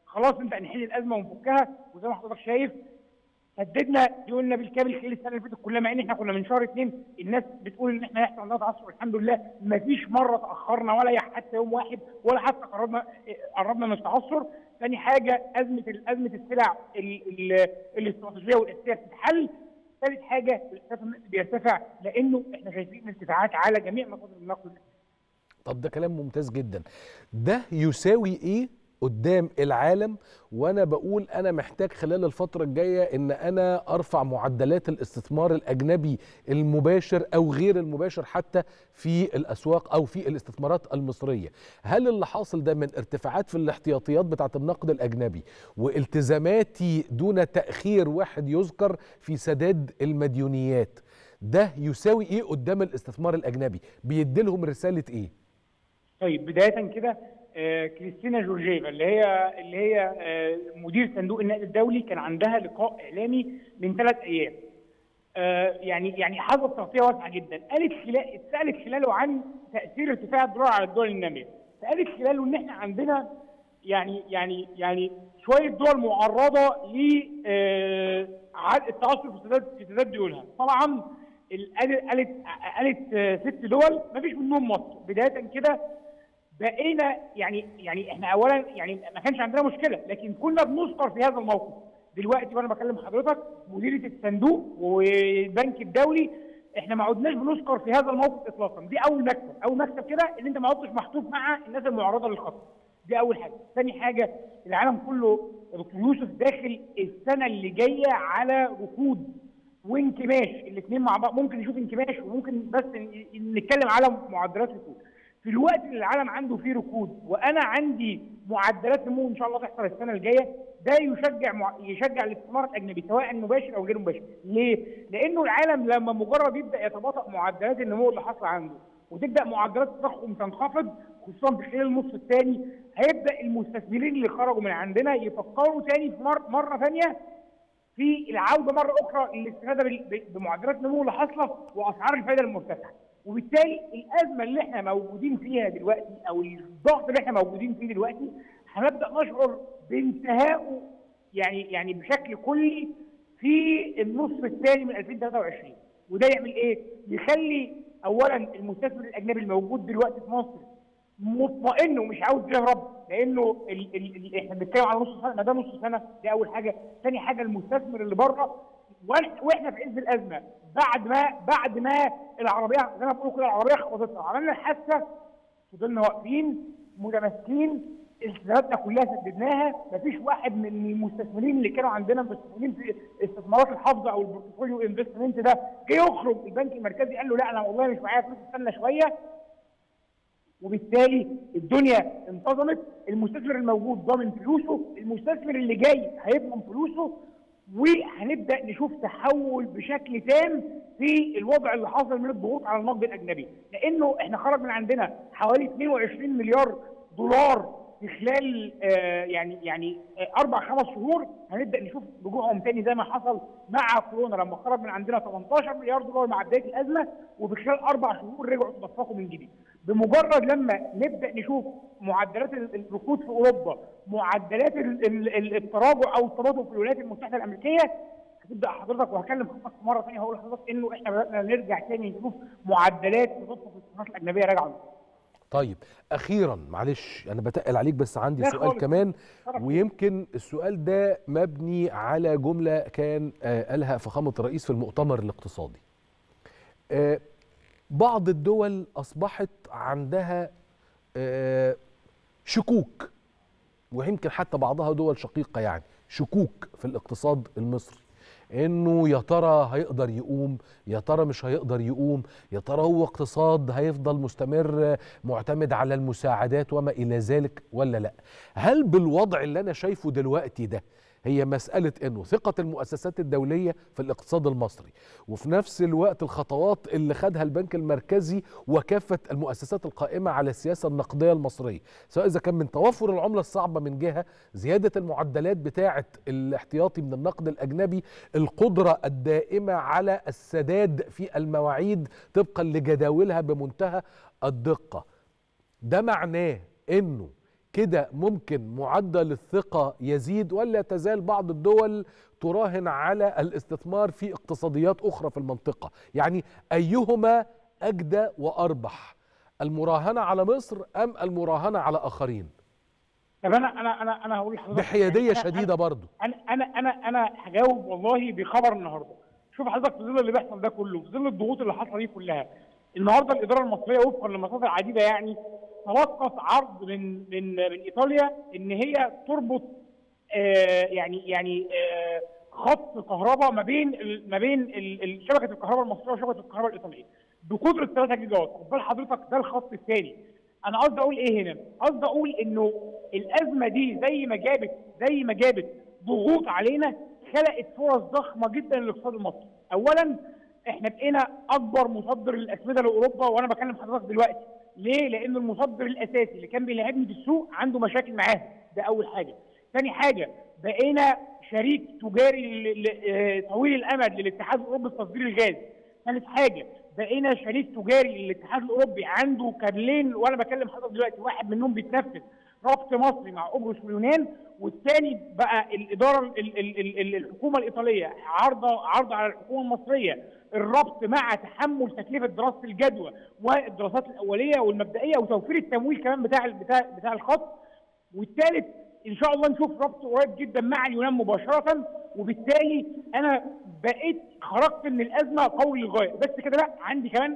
خلاص نبدا نحل الازمه ونفكها. وزي ما حضرتك شايف سددنا ديوننا بالكامل خلال السنه اللي فاتت كلها، مع ان احنا كنا من شهر 2 الناس بتقول ان احنا هيحصل عندنا تعثر، والحمد لله ما فيش مره تاخرنا ولا حتى يوم واحد ولا حتى قربنا من التعثر. ثاني حاجه ازمه السلع الاستراتيجيه والاساسيه بتتحل. ثالث حاجه الاقتصاد النقدي بيرتفع لانه احنا شايفين ارتفاعات على جميع مصادر النقد. طب ده كلام ممتاز جدا. ده يساوي ايه قدام العالم؟ وانا بقول انا محتاج خلال الفترة الجاية ان انا ارفع معدلات الاستثمار الاجنبي المباشر او غير المباشر حتى في الاسواق او في الاستثمارات المصرية. هل اللي حاصل ده من ارتفاعات في الاحتياطيات بتاعت النقد الاجنبي والتزاماتي دون تأخير واحد يذكر في سداد المديونيات، ده يساوي ايه قدام الاستثمار الاجنبي؟ بيديلهم رسالة ايه؟ طيب بداية كده كريستينا جورجيفا اللي هي مدير صندوق النقد الدولي كان عندها لقاء اعلامي من 3 ايام. يعني حظت تغطيه واسعه جدا. اتسالت خلاله عن تاثير ارتفاع الدولار على الدول الناميه. فقالت خلاله ان احنا عندنا يعني شويه دول معرضه للتعثر في سداد ديونها. طبعا قالت 6 دول ما فيش منهم مصر. بدايه كده بقينا يعني احنا اولا يعني ما كانش عندنا مشكله، لكن كنا بنذكر في هذا الموقف. دلوقتي وانا بكلم حضرتك مديريه الصندوق والبنك الدولي احنا ما عدناش بنذكر في هذا الموقف اطلاقا. دي اول مكسب كده ان انت ما عدتش محطوط مع الناس المعرضه للخطر. دي اول حاجه. ثاني حاجه العالم كله دكتور يوسف داخل السنه اللي جايه على ركود وانكماش، الاثنين مع بعض. ممكن نشوف انكماش وممكن بس نتكلم على معدلات ركود. في الوقت اللي العالم عنده فيه ركود وانا عندي معدلات نمو ان شاء الله تحصل السنه الجايه، ده يشجع الاستثمار الاجنبي سواء مباشر او غير مباشر. ليه؟ لانه العالم لما مجرد يبدا يتباطأ معدلات النمو اللي حاصله عنده وتبدا معدلات التضخم تنخفض خصوصا في خلال النص الثاني، هيبدا المستثمرين اللي خرجوا من عندنا يفكروا ثاني في مره ثانيه في العوده مره اخرى للاستفاده بمعدلات النمو اللي حاصله واسعار الفائده المرتفعه. وبالتالي الازمه اللي احنا موجودين فيها دلوقتي او الضغط اللي احنا موجودين فيه دلوقتي هنبدا نشعر بانتهائه يعني بشكل كلي في النصف الثاني من 2023. وده يعمل ايه؟ يخلي اولا المستثمر الاجنبي الموجود دلوقتي في مصر مطمئن ومش عاوز يهرب، لانه احنا بنتكلم على نص سنه، ما ده نص سنه. دي اول حاجه. ثاني حاجه المستثمر اللي بره واحنا في عز الازمه بعد ما العربيه زي ما بقول كده العربيه خبطتنا عملنا الحادثه فضلنا واقفين متماسكين، التزاماتنا كلها سددناها. مفيش واحد من المستثمرين اللي كانوا عندنا مستثمرين في استثمارات الحافظه او البورتفوليو انفستمنت ده جه يخرج البنك المركزي قال له لا انا والله مش معايا فلوس استنى شويه. وبالتالي الدنيا انتظمت. المستثمر الموجود ضامن فلوسه، المستثمر اللي جاي هيضمن فلوسه، وهنبدا نشوف تحول بشكل تام في الوضع اللي حاصل من الضغوط على النقد الاجنبي. لانه احنا خرج من عندنا حوالي 22 مليار دولار في خلال يعني 4-5 شهور. هنبدا نشوف رجوعهم تاني زي ما حصل مع كورونا لما خرج من عندنا 18 مليار دولار مع بدايه الازمه، وفي خلال 4 شهور رجعوا تدفقوا من جديد. بمجرد لما نبدا نشوف معدلات الركود في اوروبا، معدلات التراجع او التباطؤ في الولايات المتحده الامريكيه، هتبدا حضرتك وهكلم حضرتك مره ثانيه هقول لحضرتك انه احنا بدانا نرجع ثاني نشوف معدلات تدفق الاستثمارات الاجنبيه راجعه. طيب اخيرا معلش انا بتقل عليك بس عندي سؤال كمان، ويمكن السؤال ده مبني على جمله كان قالها فخامه الرئيس في المؤتمر الاقتصادي. بعض الدول اصبحت عندها شكوك، ويمكن حتى بعضها دول شقيقه يعني شكوك في الاقتصاد المصري، انه يا ترى هيقدر يقوم، يا ترى مش هيقدر يقوم، يا ترى هو اقتصاد هيفضل مستمر معتمد على المساعدات وما الى ذلك ولا لا. هل بالوضع اللي انا شايفه دلوقتي ده هي مسألة انه ثقة المؤسسات الدولية في الاقتصاد المصري، وفي نفس الوقت الخطوات اللي خدها البنك المركزي وكافة المؤسسات القائمة على السياسة النقدية المصرية، سواء اذا كان من توافر العملة الصعبة من جهة، زيادة المعدلات بتاعة الاحتياطي من النقد الاجنبي، القدرة الدائمة على السداد في المواعيد طبقا لجداولها بمنتهى الدقة، ده معناه انه كده ممكن معدل الثقة يزيد، ولا تزال بعض الدول تراهن على الاستثمار في اقتصاديات أخرى في المنطقة؟ يعني أيهما أجدى وأربح، المراهنة على مصر أم المراهنة على آخرين؟ طب انا هقول لحضرتك بحيادية شديدة برضو. انا هجاوب والله بخبر النهارده. شوف حضرتك، في ظل اللي بيحصل ده كله، في ظل الضغوط اللي حاصله دي كلها، النهارده الاداره المصريه وفقا لمصادر عديده يعني تلقت عرض من ايطاليا ان هي تربط خط كهرباء ما بين شبكه الكهرباء المصريه وشبكه الكهرباء الايطاليه بقدره 3 جيجا وات. خد بال حضرتك، ده الخط الثاني. انا قصدي اقول ايه هنا؟ قصدي اقول انه الازمه دي زي ما جابت ضغوط علينا، خلقت فرص ضخمه جدا للاقتصاد المصري. اولا احنا بقينا اكبر مصدر للاسمده لاوروبا، وانا بكلم حضرتك دلوقتي. ليه؟ لان المصدر الاساسي اللي كان بيلاعبني في السوق عنده مشاكل معاه، ده اول حاجه. ثاني حاجه، بقينا شريك تجاري طويل الامد للاتحاد الاوروبي في تصدير الغاز. ثالث حاجه، بقينا شريك تجاري للاتحاد الاوروبي عنده كابلين، وانا بكلم حضرتك دلوقتي واحد منهم بيتنفذ ربط مصري مع قبرص واليونان، والثاني بقى الاداره الحكومه الايطاليه عرض على الحكومه المصريه الربط مع تحمل تكلفه دراسه الجدوى والدراسات الاوليه والمبدئيه وتوفير التمويل كمان بتاع الخط. والثالث ان شاء الله نشوف ربط قريب جدا مع اليونان مباشره. وبالتالي انا بقيت خرجت من الازمه قوي للغايه. بس كده لا، عندي كمان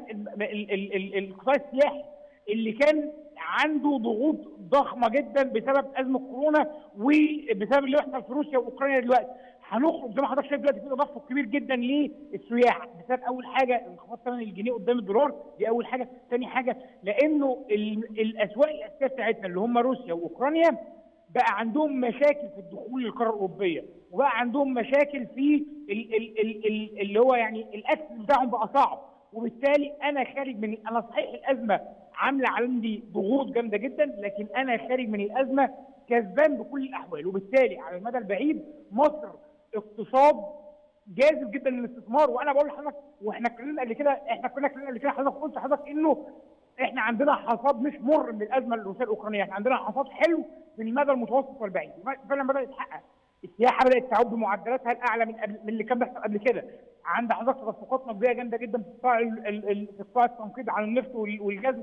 القطاع السياحي اللي كان عنده ضغوط ضخمه جدا بسبب ازمه كورونا وبسبب اللي بيحصل في روسيا واوكرانيا دلوقتي. هنخرج زي ما حضرتك شايف دلوقتي في تدفق كبير جدا للسياح بسبب اول حاجه انخفاض ثمن الجنيه قدام الدولار، دي اول حاجه. ثاني حاجه، لانه الاسواق الاساسيه بتاعتنا اللي هم روسيا واوكرانيا بقى عندهم مشاكل في الدخول للقاره الاوروبيه، وبقى عندهم مشاكل في اللي هو يعني الاكسس بتاعهم بقى صعب. وبالتالي انا خارج من، انا صحيح الازمه عامله عندي ضغوط جامده جدا، لكن انا خارج من الازمه كسبان بكل الاحوال. وبالتالي على المدى البعيد مصر اقتصاد جاذب جدا للاستثمار. وانا بقول لحضرتك، واحنا اتكلمنا قبل كده، حضرتك قلت لحضرتك انه احنا عندنا حصاد مش مر من الازمه الروسيه الاوكرانيه، احنا عندنا حصاد حلو من المدى المتوسط والبعيد، فعلا بدا يتحقق. السياحه بدات تعود بمعدلاتها الاعلى من اللي كان بيحصل قبل كده. عند حضرتك تدفقات نقديه جامده جدا في قطاع التنقيط عن النفط والغاز،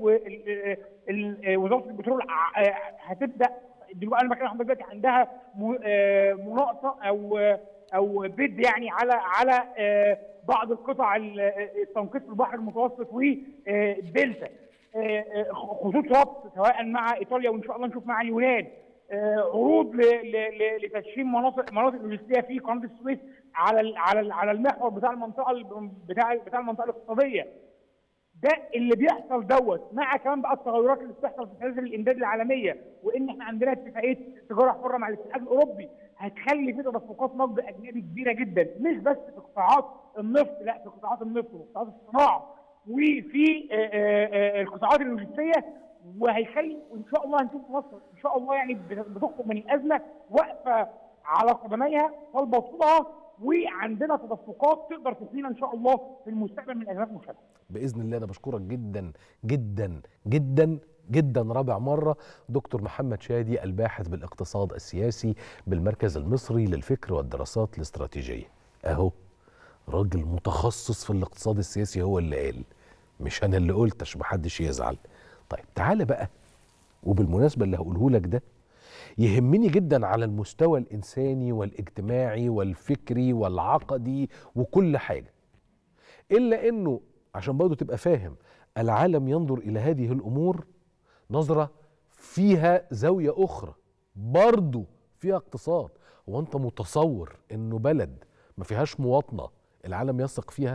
ووزاره البترول هتبدا دلوقتي. انا بكلم حضرتك دلوقتي عندها مناقصه او بيد يعني على بعض القطع التنقيط في البحر المتوسط والدلتا، خطوط ربط سواء مع ايطاليا وان شاء الله نشوف مع اليونان، عروض لتدشين مناطق لوجستيه في قناه السويس على المحور بتاع المنطقه الاقتصاديه. ده اللي بيحصل مع كمان بقى التغيرات اللي بتحصل في سلاسل الامداد العالميه، وان احنا عندنا اتفاقيه تجاره حره مع الاتحاد الاوروبي هتخلي في تدفقات نقد اجنبي كبيره جدا، مش بس في قطاعات النفط، لا في قطاعات النفط وقطاعات الصناعه وفي القطاعات اللوجستيه. وهيخلي وان شاء الله هنشوف مصر ان شاء الله يعني بتخرج من الازمه واقفه على قدميها صلبه طولها، وعندنا تدفقات تقدر تحمينا ان شاء الله في المستقبل من ازمات مشابهه. باذن الله. انا بشكرك جدا جدا جدا جدا رابع مره دكتور محمد شادي، الباحث بالاقتصاد السياسي بالمركز المصري للفكر والدراسات الاستراتيجيه. اهو راجل متخصص في الاقتصاد السياسي هو اللي قال، مش انا اللي قلت عشان محدش يزعل. طيب تعالى بقى، وبالمناسبه اللي هقوله لك ده يهمني جدا على المستوى الانساني والاجتماعي والفكري والعقدي وكل حاجه، الا انه عشان برضه تبقى فاهم العالم ينظر الى هذه الامور نظره فيها زاويه اخرى برضه فيها اقتصاد. هو انت متصور انه بلد ما فيهاش مواطنه العالم يثق فيها؟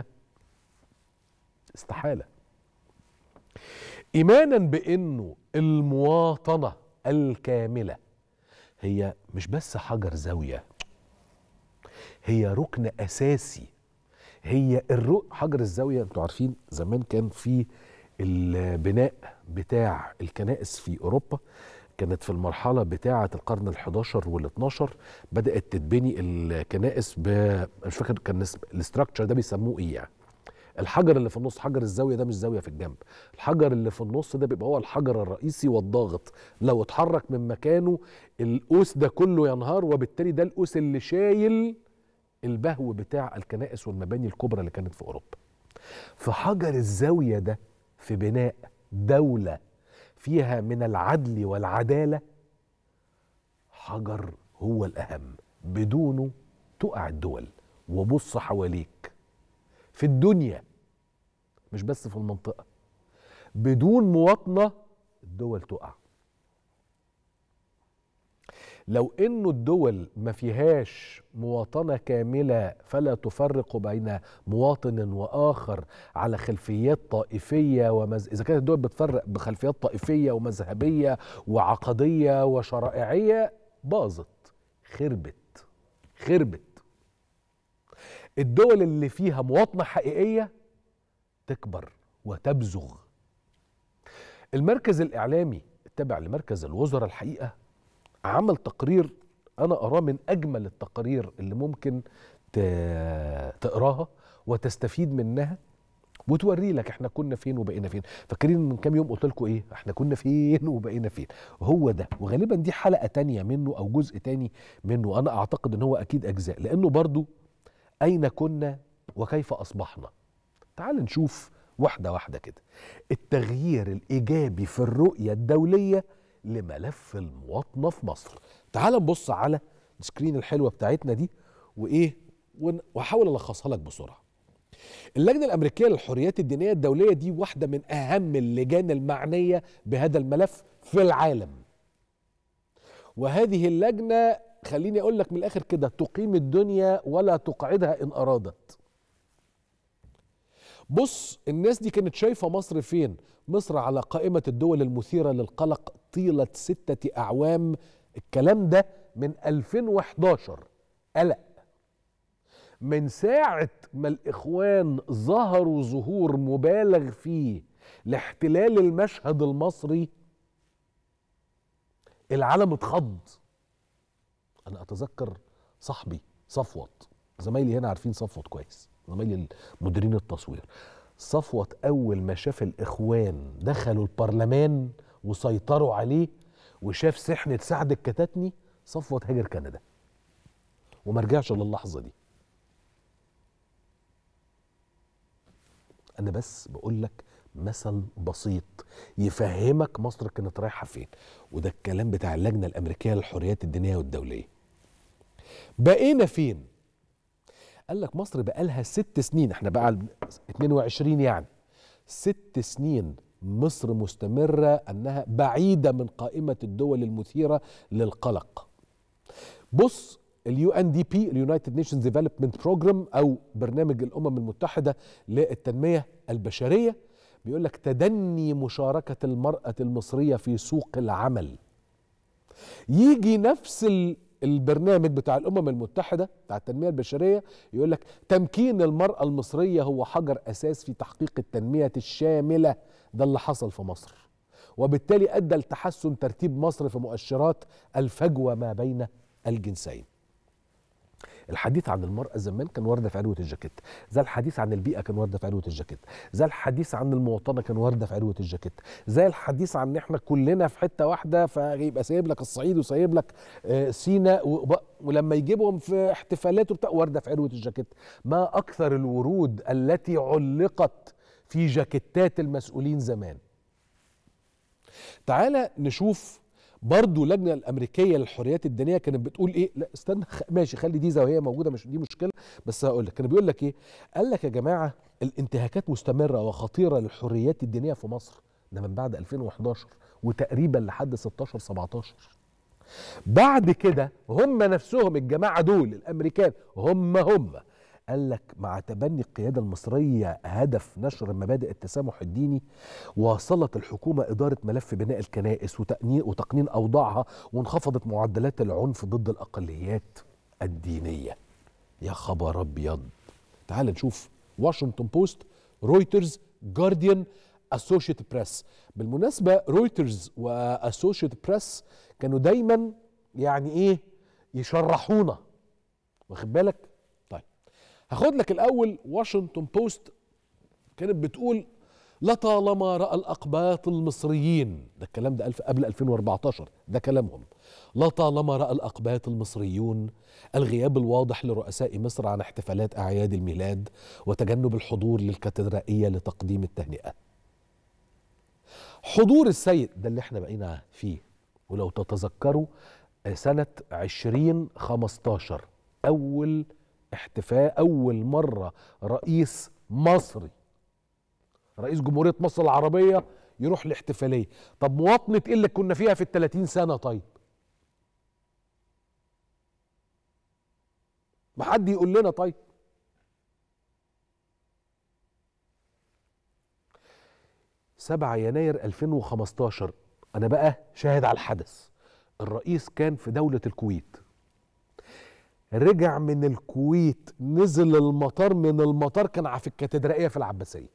استحاله. ايمانا بانه المواطنه الكامله هي مش بس حجر زاويه، هي ركن اساسي. هي حجر الزاويه، انتوا عارفين زمان كان في البناء بتاع الكنائس في اوروبا، كانت في المرحله بتاعه القرن ال11 وال12 بدات تتبني الكنائس مش فاكر كان الاستراكشر ده بيسموه ايه يعني، الحجر اللي في النص، حجر الزاويه ده مش زاويه في الجنب، الحجر اللي في النص ده بيبقى هو الحجر الرئيسي والضاغط، لو اتحرك من مكانه القوس ده كله ينهار، وبالتالي ده القوس اللي شايل البهو بتاع الكنائس والمباني الكبرى اللي كانت في اوروبا. فحجر الزاويه ده في بناء دوله فيها من العدل والعداله حجر هو الاهم، بدونه تقع الدول. وبص حواليك في الدنيا مش بس في المنطقة، بدون مواطنة الدول تقع. لو انه الدول ما فيهاش مواطنة كاملة فلا تفرق بين مواطن واخر على خلفيات طائفية اذا كانت الدول بتفرق بخلفيات طائفية ومذهبية وعقدية وشرائعية باظت، خربت. الدول اللي فيها مواطنة حقيقية تكبر وتبزغ. المركز الإعلامي التابع لمركز الوزراء الحقيقة عمل تقرير أنا أراه من أجمل التقارير اللي ممكن تقراها وتستفيد منها وتوري لك احنا كنا فين وبقينا فين. فاكرين من كام يوم قلت لكم ايه؟ احنا كنا فين وبقينا فين. هو ده، وغالبا دي حلقة تانية منه او جزء تاني منه، انا اعتقد ان هو اكيد اجزاء، لانه برضو اين كنا وكيف اصبحنا. تعال نشوف واحدة واحدة كده التغيير الايجابي في الرؤية الدولية لملف المواطنة في مصر. تعال نبص على السكرين الحلوة بتاعتنا دي وحاول الخصها لك بسرعة. اللجنة الأمريكية للحريات الدينية الدولية دي واحدة من أهم اللجان المعنية بهذا الملف في العالم، وهذه اللجنة خليني أقول لك من الآخر كده تقيم الدنيا ولا تقعدها إن أرادت. بص الناس دي كانت شايفة مصر فين؟ مصر على قائمة الدول المثيرة للقلق طيلة 6 أعوام. الكلام ده من 2011. قلق من ساعة ما الإخوان ظهروا ظهور مبالغ فيه لاحتلال المشهد المصري، العالم اتخض. أنا أتذكر صاحبي صفوت، زمايلي هنا عارفين صفوت كويس، زمايلي مديرين التصوير. صفوت أول ما شاف الإخوان دخلوا البرلمان وسيطروا عليه وشاف سحنة سعد الكتاتني، صفوت هاجر كندا وما رجعش للحظة دي. أنا بس بقول لك مثل بسيط يفهمك مصر كانت رايحة فين، وده الكلام بتاع اللجنة الأمريكية للحريات الدينية والدولية. بقينا فين؟ قال لك مصر بقالها 6 سنين، احنا بقى 22 يعني 6 سنين مصر مستمرة أنها بعيدة من قائمة الدول المثيرة للقلق. بص اليو ان دي بي اليونايتد نيشنز ديفلوبمنت بروجرام او برنامج الامم المتحده للتنميه البشريه بيقول لك تدني مشاركه المراه المصريه في سوق العمل. يجي نفس البرنامج بتاع الامم المتحده بتاع التنميه البشريه يقول لك تمكين المراه المصريه هو حجر اساس في تحقيق التنميه الشامله. ده اللي حصل في مصر، وبالتالي ادى لتحسن ترتيب مصر في مؤشرات الفجوه ما بين الجنسين. الحديث عن المرأة زمان كان واردة في عروة الجاكيت، زي الحديث عن البيئة كان واردة في عروة الجاكيت، زي الحديث عن المواطنة كان واردة في عروة الجاكيت، زي الحديث عن ان احنا كلنا في حتة واحدة فيبقى سايب لك الصعيد وسايب لك سيناء ولما يجيبهم في احتفالات وبتاع واردة في عروة الجاكيت. ما أكثر الورود التي علقت في جاكيتات المسؤولين زمان. تعال نشوف برضو اللجنة الأمريكية للحريات الدينية كانت بتقول إيه. لا استنى ماشي خلي دي زي وهي موجودة، مش دي مشكلة، بس هقول لك كان بيقول لك إيه. قال لك يا جماعة الانتهاكات مستمرة وخطيرة للحريات الدينية في مصر، ده من بعد 2011 وتقريبا لحد 16 17. بعد كده هم نفسهم الجماعة دول الأمريكان هم قال لك مع تبني القيادة المصرية هدف نشر مبادئ التسامح الديني، واصلت الحكومة إدارة ملف بناء الكنائس وتقنين أوضاعها، وانخفضت معدلات العنف ضد الأقليات الدينية. يا خبر أبيض. تعال نشوف واشنطن بوست، رويترز، جارديان، أسوشيت بريس. بالمناسبة رويترز وأسوشيت بريس كانوا دايما يعني إيه يشرحونا، واخد بالك؟ هاخد لك الاول واشنطن بوست كانت بتقول لطالما رأى الأقباط المصريين، ده الكلام ده قبل 2014، ده كلامهم، لطالما رأى الأقباط المصريون الغياب الواضح لرؤساء مصر عن احتفالات أعياد الميلاد وتجنب الحضور للكاتدرائية لتقديم التهنئة. حضور السيد ده اللي احنا بقينا فيه. ولو تتذكروا سنة 2015 أول احتفاء، أول مرة رئيس مصري، رئيس جمهورية مصر العربية يروح لاحتفالية. طب مواطنة ايه اللي كنا فيها في ال30 سنة؟ طيب ما حد يقول لنا. طيب 7 يناير 2015 أنا بقى شاهد على الحدث. الرئيس كان في دولة الكويت، رجع من الكويت نزل المطار، من المطار كان في الكاتدرائية في العباسية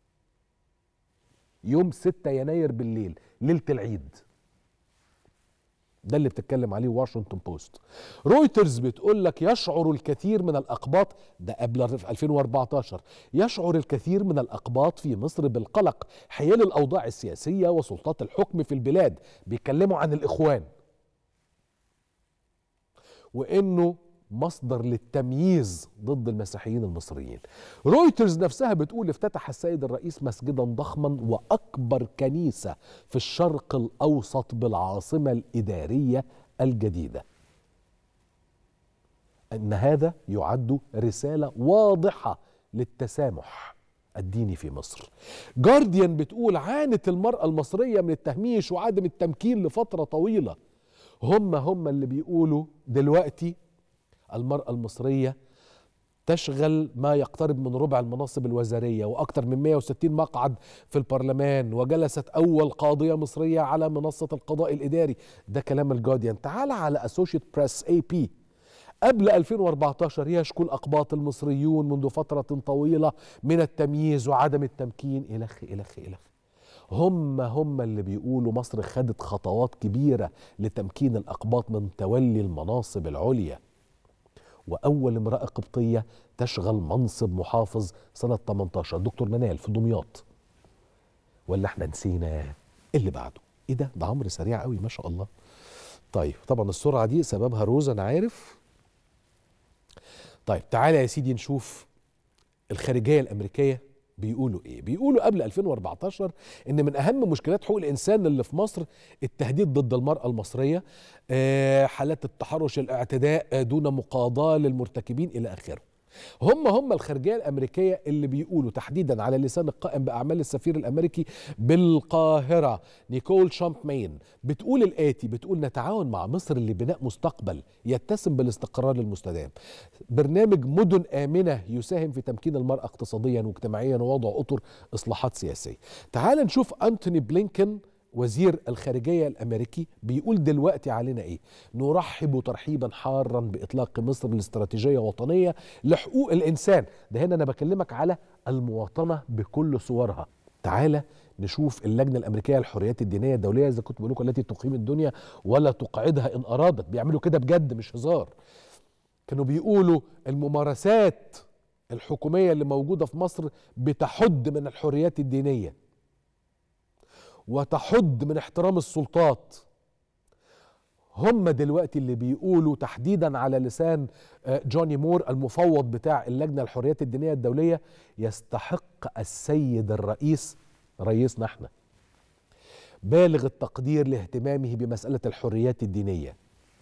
يوم 6 يناير بالليل، ليلة العيد. ده اللي بتتكلم عليه واشنطن بوست. رويترز بتقول لك يشعر الكثير من الأقباط، ده قبل 2014، يشعر الكثير من الأقباط في مصر بالقلق حيال الأوضاع السياسية وسلطات الحكم في البلاد. بيتكلموا عن الإخوان وإنه مصدر للتمييز ضد المسيحيين المصريين. رويترز نفسها بتقول افتتح السيد الرئيس مسجدا ضخما وأكبر كنيسة في الشرق الأوسط بالعاصمة الإدارية الجديدة. أن هذا يعد رسالة واضحة للتسامح الديني في مصر. جارديان بتقول عانت المرأة المصرية من التهميش وعدم التمكين لفترة طويلة. هم اللي بيقولوا دلوقتي المرأة المصرية تشغل ما يقترب من ربع المناصب الوزارية وأكثر من 160 مقعد في البرلمان، وجلست أول قاضية مصرية على منصة القضاء الإداري. ده كلام الجارديان. تعال على أسوشيت بريس AP. قبل 2014 يشكو الأقباط المصريون منذ فترة طويلة من التمييز وعدم التمكين إلخ إلخ إلخ. هم اللي بيقولوا مصر خدت خطوات كبيرة لتمكين الأقباط من تولي المناصب العليا. وأول امرأة قبطية تشغل منصب محافظ سنة 18 دكتور منال في دمياط. ولا احنا نسينا اللي بعده؟ ايه ده عمرو سريع قوي ما شاء الله. طيب طبعا السرعة دي سببها روز أنا عارف. طيب تعالى يا سيدي نشوف الخارجية الأمريكية بيقولوا ايه. بيقولوا قبل 2014 ان من اهم مشكلات حقوق الانسان اللي في مصر التهديد ضد المرأة المصرية، حالات التحرش، الاعتداء دون مقاضاة للمرتكبين الى اخره. هم الخارجية الأمريكية اللي بيقولوا تحديدا على لسان القائم بأعمال السفير الأمريكي بالقاهرة نيكول شامبمين بتقول الآتي، بتقول نتعاون مع مصر لبناء مستقبل يتسم بالاستقرار المستدام. برنامج مدن آمنة يساهم في تمكين المرأة اقتصاديا واجتماعيا ووضع أطر إصلاحات سياسية. تعال نشوف أنتوني بلينكن وزير الخارجية الأمريكي بيقول دلوقتي علينا إيه. نرحب ترحيبا حارا بإطلاق مصر الاستراتيجية وطنية لحقوق الإنسان. ده هنا أنا بكلمك على المواطنة بكل صورها. تعالى نشوف اللجنة الأمريكية للحريات الدينية الدولية، إذا كنت بقول لكم التي تقيم الدنيا ولا تقعدها إن أرادت. بيعملوا كده بجد مش هزار. كانوا بيقولوا الممارسات الحكومية اللي موجودة في مصر بتحد من الحريات الدينية وتحد من احترام السلطات. هم دلوقتي اللي بيقولوا تحديدا على لسان جوني مور المفوض بتاع اللجنة الحريات الدينية الدولية يستحق السيد الرئيس، رئيسنا احنا، بالغ التقدير لاهتمامه بمسألة الحريات الدينية.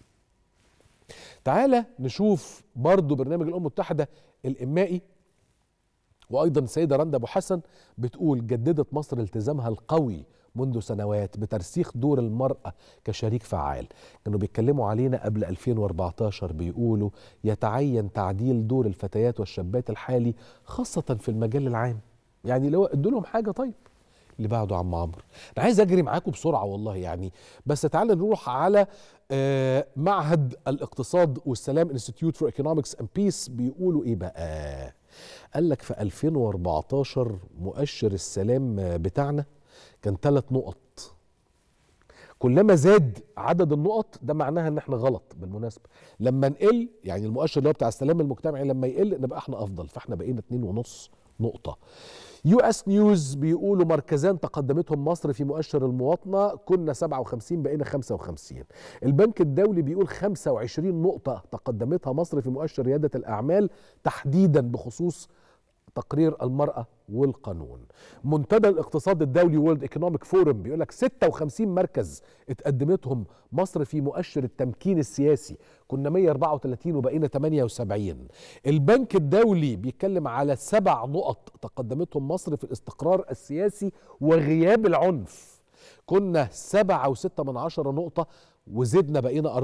تعالى نشوف برضو برنامج الأمم المتحدة الإنمائي، وأيضا السيدة رندا أبو حسن بتقول جددت مصر التزامها القوي منذ سنوات بترسيخ دور المرأة كشريك فعال. كانوا بيتكلموا علينا قبل 2014 بيقولوا يتعين تعديل دور الفتيات والشابات الحالي خاصة في المجال العام. يعني لو ادوا لهم حاجة. طيب اللي بعده عم عمرو، انا عايز اجري معاكم بسرعة والله يعني، بس تعالى نروح على معهد الاقتصاد والسلام انستيتيوت فور ايكونومكس اند بيس. بيقولوا ايه بقى؟ قال لك في 2014 مؤشر السلام بتاعنا كان 3 نقط. كلما زاد عدد النقط ده معناها ان احنا غلط. بالمناسبة لما نقل، يعني المؤشر اللي هو بتاع السلام المجتمعي لما يقل نبقى احنا افضل، فاحنا بقينا 2.5 نقطة. يو اس نيوز بيقولوا مركزان تقدمتهم مصر في مؤشر المواطنة، كنا 57 بقينا 55. البنك الدولي بيقول 25 نقطة تقدمتها مصر في مؤشر ريادة الأعمال تحديدا بخصوص تقرير المرأة والقانون. منتدى الاقتصاد الدولي وورلد ايكونوميك فورم بيقول لك 56 مركز اتقدمتهم مصر في مؤشر التمكين السياسي، كنا 134 وبقينا 78. البنك الدولي بيتكلم على 7 نقط تقدمتهم مصر في الاستقرار السياسي وغياب العنف، كنا 7.6 نقطة وزدنا بقينا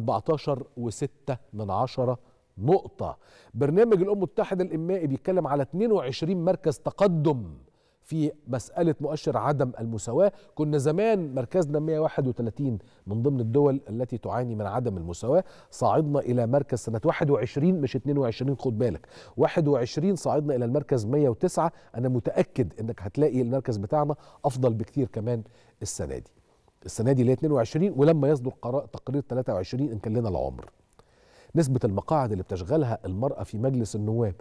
14.6 نقطة. برنامج الأمم المتحدة الإنمائي بيتكلم على 22 مركز تقدم في مسألة مؤشر عدم المساواة، كنا زمان مركزنا 131 من ضمن الدول التي تعاني من عدم المساواة، صعدنا إلى مركز سنة 21 مش 22، خد بالك 21 صعدنا إلى المركز 109. أنا متأكد إنك هتلاقي المركز بتاعنا أفضل بكتير كمان السنة دي اللي هي 22، ولما يصدر تقرير 23 إن كان لنا العمر. نسبة المقاعد اللي بتشغلها المرأة في مجلس النواب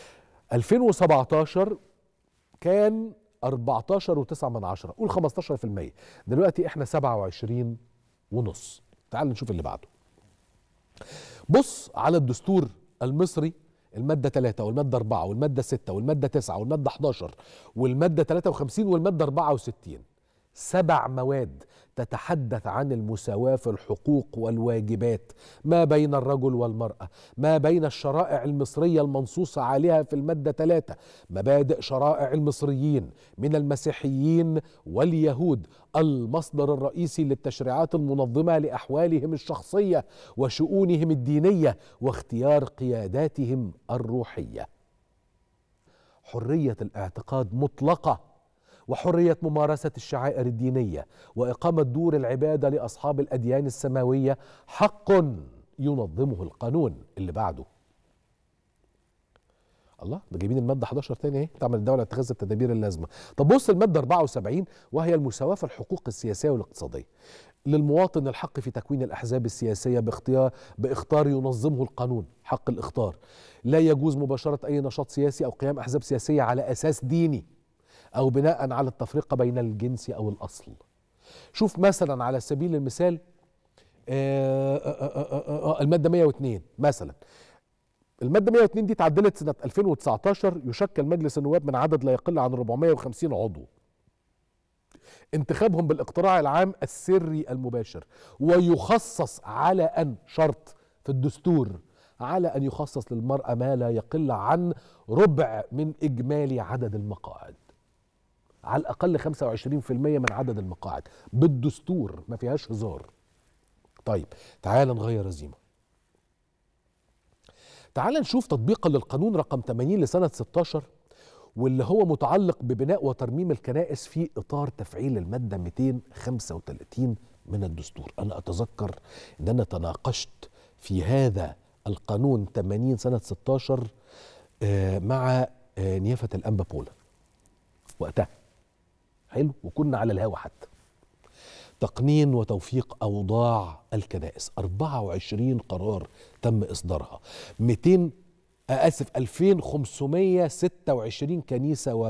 2017 كان 14.9، قول 15%، دلوقتي احنا 27.5. تعال نشوف اللي بعده. بص على الدستور المصري، المادة 3 والمادة 4 والمادة 6 والمادة 9 والمادة 11 والمادة 53 والمادة 64، 7 مواد تتحدث عن المساواة في الحقوق والواجبات ما بين الرجل والمرأة، ما بين الشرائع المصرية المنصوص عليها في المادة 3، مبادئ شرائع المصريين من المسيحيين واليهود، المصدر الرئيسي للتشريعات المنظمة لأحوالهم الشخصية وشؤونهم الدينية واختيار قياداتهم الروحية. حرية الاعتقاد مطلقة، وحرية ممارسة الشعائر الدينية، وإقامة دور العبادة لأصحاب الأديان السماوية حق ينظمه القانون. اللي بعده، الله ده جايبين المادة 11 تاني اهي، تعمل الدولة اتخاذ التدابير اللازمة. طب بص المادة 74 وهي المساواة في الحقوق السياسية والاقتصادية، للمواطن الحق في تكوين الأحزاب السياسية باختار ينظمه القانون، حق الاختار، لا يجوز مباشرة أي نشاط سياسي أو قيام أحزاب سياسية على أساس ديني أو بناء على التفرقة بين الجنس أو الأصل. شوف مثلا على سبيل المثال المادة 102 مثلا، المادة 102 دي تعدلت سنة 2019، يشكل مجلس النواب من عدد لا يقل عن 450 عضو، انتخابهم بالاقتراع العام السري المباشر، ويخصص على أن شرط في الدستور على أن يخصص للمرأة ما لا يقل عن ربع من إجمالي عدد المقاعد، على الأقل 25% من عدد المقاعد بالدستور، ما فيهاش هزار. طيب تعال نغير الزيمة، تعال نشوف تطبيقا للقانون رقم 80 لسنة 16 واللي هو متعلق ببناء وترميم الكنائس في إطار تفعيل المادة 235 من الدستور. أنا أتذكر أن أنا تناقشت في هذا القانون 80 سنة 16 مع نيافة الأنبا بولا وقتها، حلو، وكنا على الهوا حتى. تقنين وتوفيق أوضاع الكنائس، 24 قرار تم إصدارها، 2526 كنيسة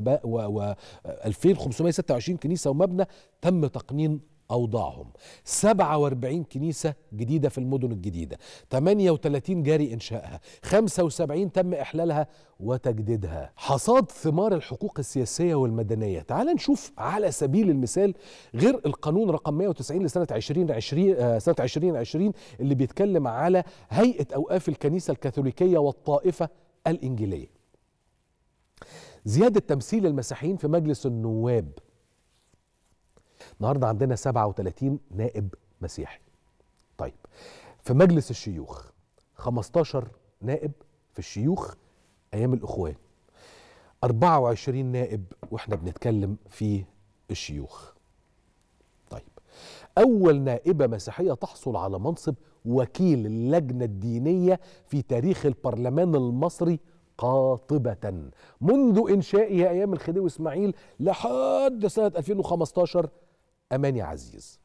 2526 كنيسة ومبنى تم تقنين أوضاعهم، 47 كنيسة جديدة في المدن الجديدة، 38 جاري إنشائها، 75 تم إحلالها وتجديدها. حصاد ثمار الحقوق السياسية والمدنية، تعال نشوف على سبيل المثال غير القانون رقم 190 لسنة 2020 اللي بيتكلم على هيئة أوقاف الكنيسة الكاثوليكية والطائفة الإنجيلية. زيادة تمثيل المسيحيين في مجلس النواب، النهارده عندنا 37 نائب مسيحي. طيب في مجلس الشيوخ 15 نائب في الشيوخ ايام الاخوان، 24 نائب واحنا بنتكلم في الشيوخ. طيب اول نائبة مسيحية تحصل على منصب وكيل اللجنة الدينية في تاريخ البرلمان المصري قاطبة منذ انشائها ايام الخديوي اسماعيل لحد سنة 2015 أماني عزيز.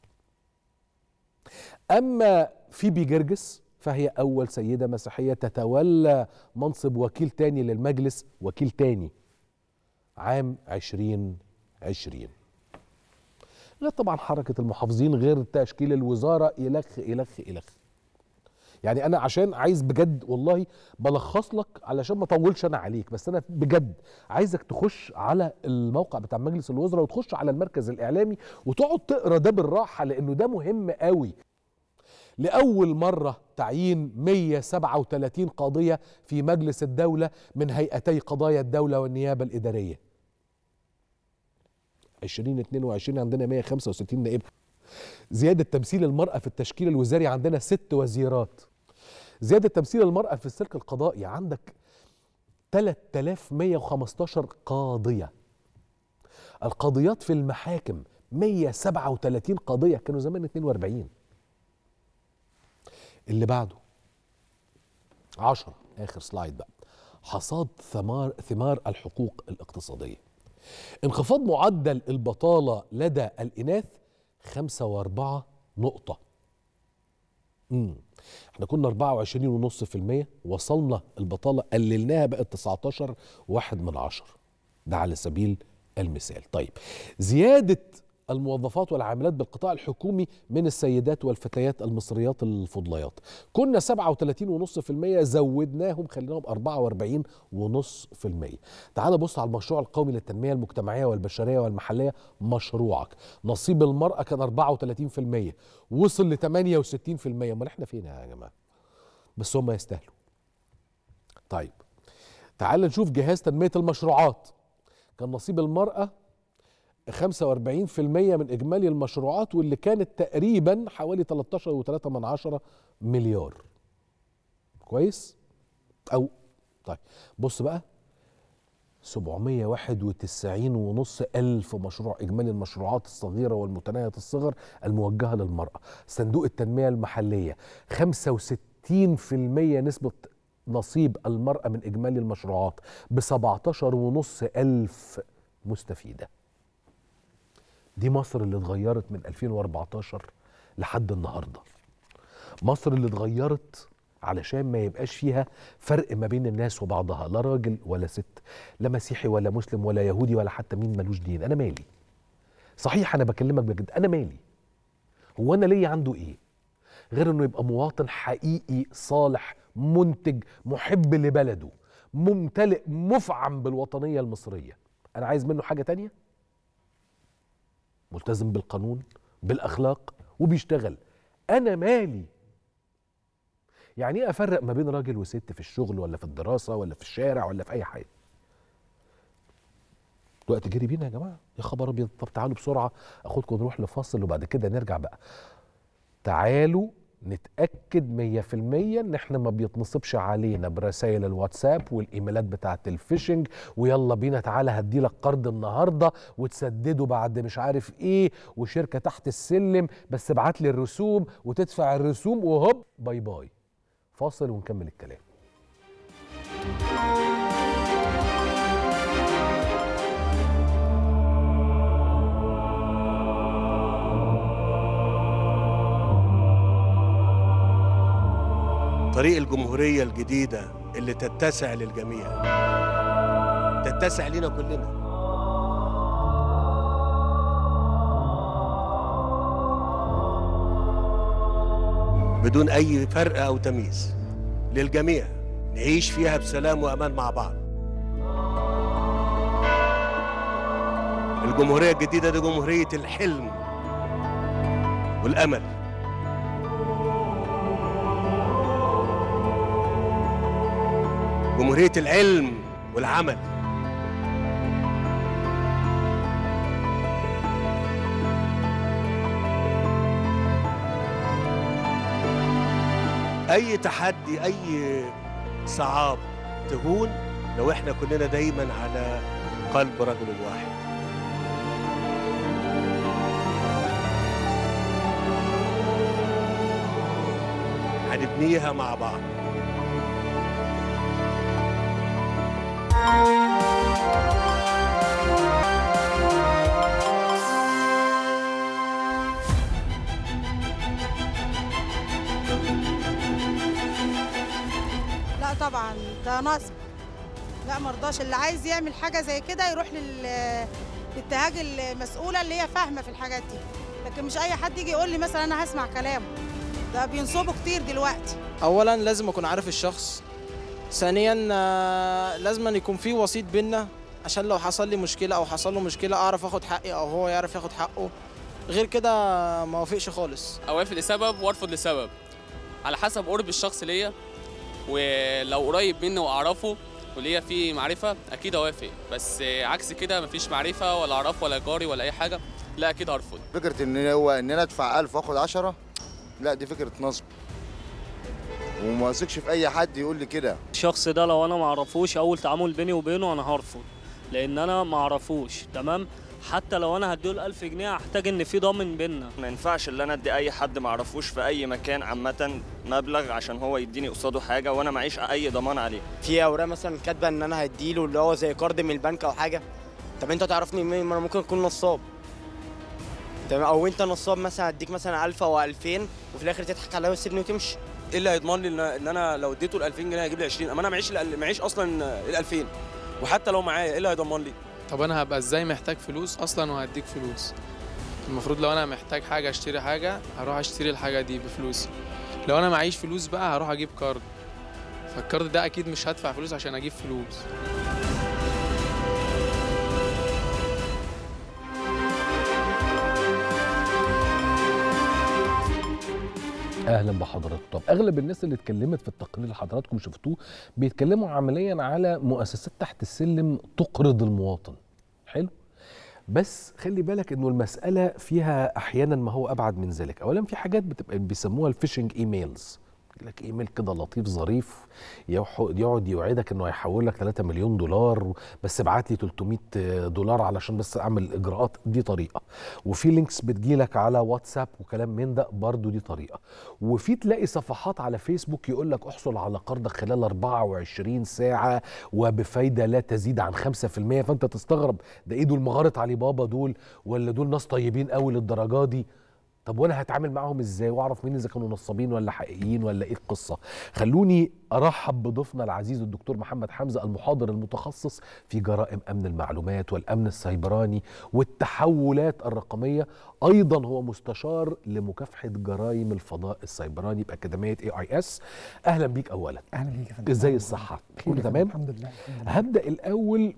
أما فيبي جرجس فهي أول سيدة مسيحية تتولى منصب وكيل تاني للمجلس، وكيل تاني عام 2020. غير طبعا حركة المحافظين، غير تشكيل الوزارة، إلخ إلخ إلخ. يعني أنا عشان عايز بجد والله بلخص لك علشان ما اطولش أنا عليك، بس أنا بجد عايزك تخش على الموقع بتاع مجلس الوزراء وتخش على المركز الإعلامي وتقعد تقرا ده بالراحة، لأنه ده مهم قوي. لأول مرة تعيين 137 قاضية في مجلس الدولة من هيئتي قضايا الدولة والنيابة الإدارية. 2022 عندنا 165 نائب. زيادة تمثيل المرأة في التشكيل الوزاري، عندنا 6 وزيرات. زيادة تمثيل المرأة في السلك القضائي، عندك 3115 قاضية. القاضيات في المحاكم 137 قاضية، كانوا زمان 42. اللي بعده 10، آخر سلايد بقى، حصاد ثمار الحقوق الاقتصادية. انخفاض معدل البطالة لدى الإناث 5.4 نقطة. احنا كنا 24.5%، وصلنا البطالة قللناها بقت 19.1، ده على سبيل المثال. طيب، زيادة الموظفات والعاملات بالقطاع الحكومي من السيدات والفتيات المصريات الفضليات، كنا 37.5%، زودناهم خليناهم 44.5%. تعال بص على المشروع القومي للتنمية المجتمعية والبشرية والمحلية، مشروعك. نصيب المرأة كان 34%، وصل ل 68%. امال احنا فين يا جماعة؟ بس هم يستاهلوا. طيب تعال نشوف جهاز تنمية المشروعات. كان نصيب المرأة 45% من إجمالي المشروعات، واللي كانت تقريبا حوالي 13.3 مليار. كويس؟ أو طيب بص بقى، 791.5 ألف مشروع إجمالي المشروعات الصغيرة والمتناهية الصغر الموجهة للمرأة. صندوق التنمية المحلية 65% نسبة نصيب المرأة من إجمالي المشروعات، ب17.5 ألف مستفيدة. دي مصر اللي اتغيرت من 2014 لحد النهاردة. مصر اللي اتغيرت علشان ما يبقاش فيها فرق ما بين الناس وبعضها، لا راجل ولا ست، لا مسيحي ولا مسلم ولا يهودي ولا حتى مين ملوش دين. أنا مالي؟ صحيح أنا بكلمك بجد، أنا مالي؟ هو أنا ليا عنده إيه غير إنه يبقى مواطن حقيقي صالح، منتج، محب لبلده، ممتلئ، مفعم بالوطنية المصرية؟ أنا عايز منه حاجة تانية؟ ملتزم بالقانون، بالأخلاق، وبيشتغل. أنا مالي؟ يعني إيه أفرق ما بين راجل وست في الشغل ولا في الدراسة ولا في الشارع ولا في أي حاجة؟ الوقت جري بينا يا جماعة، يا خبر أبيض. طب تعالوا بسرعة أخدكم نروح لفاصل وبعد كده نرجع بقى. تعالوا نتأكد 100% إن إحنا ما بيتنصبش علينا برسائل الواتساب والإيميلات بتاعت الفيشنج، ويلا بينا تعالى هديلك قرض النهاردة وتسدده بعد مش عارف إيه، وشركة تحت السلم بس ابعت لي الرسوم وتدفع الرسوم وهوب باي باي. فاصل ونكمل الكلام. طريق الجمهورية الجديدة اللي تتسع للجميع، تتسع لنا كلنا. بدون أي فرق أو تمييز، للجميع نعيش فيها بسلام وأمان مع بعض. الجمهورية الجديدة دي جمهورية الحلم والأمل. جمهورية العلم والعمل. أي تحدي، أي صعاب تهون لو احنا كلنا دايما على قلب رجل واحد. هنبنيها مع بعض. لا طبعا ده نصب، لا مرضاش. اللي عايز يعمل حاجه زي كده يروح للاتهاج المسؤوله اللي هي فاهمه في الحاجات دي، لكن مش اي حد يجي يقول لي مثلا انا هسمع كلامه. ده بينصبوا كتير دلوقتي. اولا لازم اكون عارف الشخص، ثانيا لازم أن يكون في وسيط بينا عشان لو حصل لي مشكله او حصل له مشكله اعرف اخد حقي او هو يعرف ياخد حقه. غير كده ما وافقش خالص. اوافق لسبب وارفض لسبب على حسب قرب الشخص ليا، ولو قريب مني واعرفه وليا فيه معرفه اكيد اوافق، بس عكس كده مفيش معرفه ولا اعرفه ولا جاري ولا اي حاجه، لا اكيد هرفض. فكره ان انا ادفع 1000 واخد 10، لا دي فكره نصب، وما اثقش في اي حد يقول لي كده. الشخص ده لو انا ما اعرفوش، اول تعامل بيني وبينه انا هرفض، لان انا ما اعرفوش. تمام، حتى لو انا هديله 1000 جنيه هحتاج ان في ضامن بينا. ما ينفعش ان انا ادي اي حد ما اعرفوش في اي مكان عامه مبلغ عشان هو يديني قصاده حاجه وانا معيش اي ضمان عليه. في اوراق مثلا كاتبه ان انا هديله اللي هو زي قرض من البنك او حاجه. طب انت تعرفني منين؟ ما انا ممكن اكون نصاب. تمام، او انت نصاب مثلا هديك مثلا 1000 او 2000 وفي الاخر تضحك عليا وتسيبني وتمشي. ايه اللي هيضمن لي ان انا لو اديته ال 2000 جنيه هيجيب لي 20؟ اما انا معيش اصلا ال 2000، وحتى لو معايا ايه اللي هيضمن لي؟ طب انا هبقى ازاي محتاج فلوس اصلا وهديك فلوس؟ المفروض لو انا محتاج حاجه اشتري حاجه هروح اشتري الحاجه دي بفلوسي. لو انا معيش فلوس بقى هروح اجيب كارد، فالكارد ده اكيد مش هدفع فلوس عشان اجيب فلوس. اهلا بحضراتكم. طب اغلب الناس اللي اتكلمت في التقرير اللي حضراتكم شفتوه بيتكلموا عمليا على مؤسسات تحت السلم تقرض المواطن. حلو، بس خلي بالك انه المساله فيها احيانا ما هو ابعد من ذلك. اولا في حاجات بتبقى بيسموها الفيشنج ايميلز، لك ايميل كده لطيف ظريف يقعد يوعدك انه هيحول لك 3 مليون دولار، بس ابعت لي 300 دولار علشان بس اعمل اجراءات. دي طريقه. وفي لينكس بتجيلك على واتساب وكلام من ده، برضو دي طريقه. وفي تلاقي صفحات على فيسبوك يقول لك احصل على قرضك خلال 24 ساعه وبفايده لا تزيد عن 5%. فانت تستغرب، ده ايه دول؟ مغاره علي بابا دول ولا دول ناس طيبين قوي للدرجه دي؟ طب وانا هتعامل معاهم ازاي واعرف مين اذا كانوا نصابين ولا حقيقيين ولا ايه القصه؟ خلوني ارحب بضيفنا العزيز الدكتور محمد حمزه، المحاضر المتخصص في جرائم امن المعلومات والامن السيبراني والتحولات الرقميه، ايضا هو مستشار لمكافحه جرائم الفضاء السيبراني باكاديميه AIS. اهلا بيك. اولا اهلا بيك يا فندم. ازاي الصحه؟ كله تمام؟ الحمد لله. هبدا الاول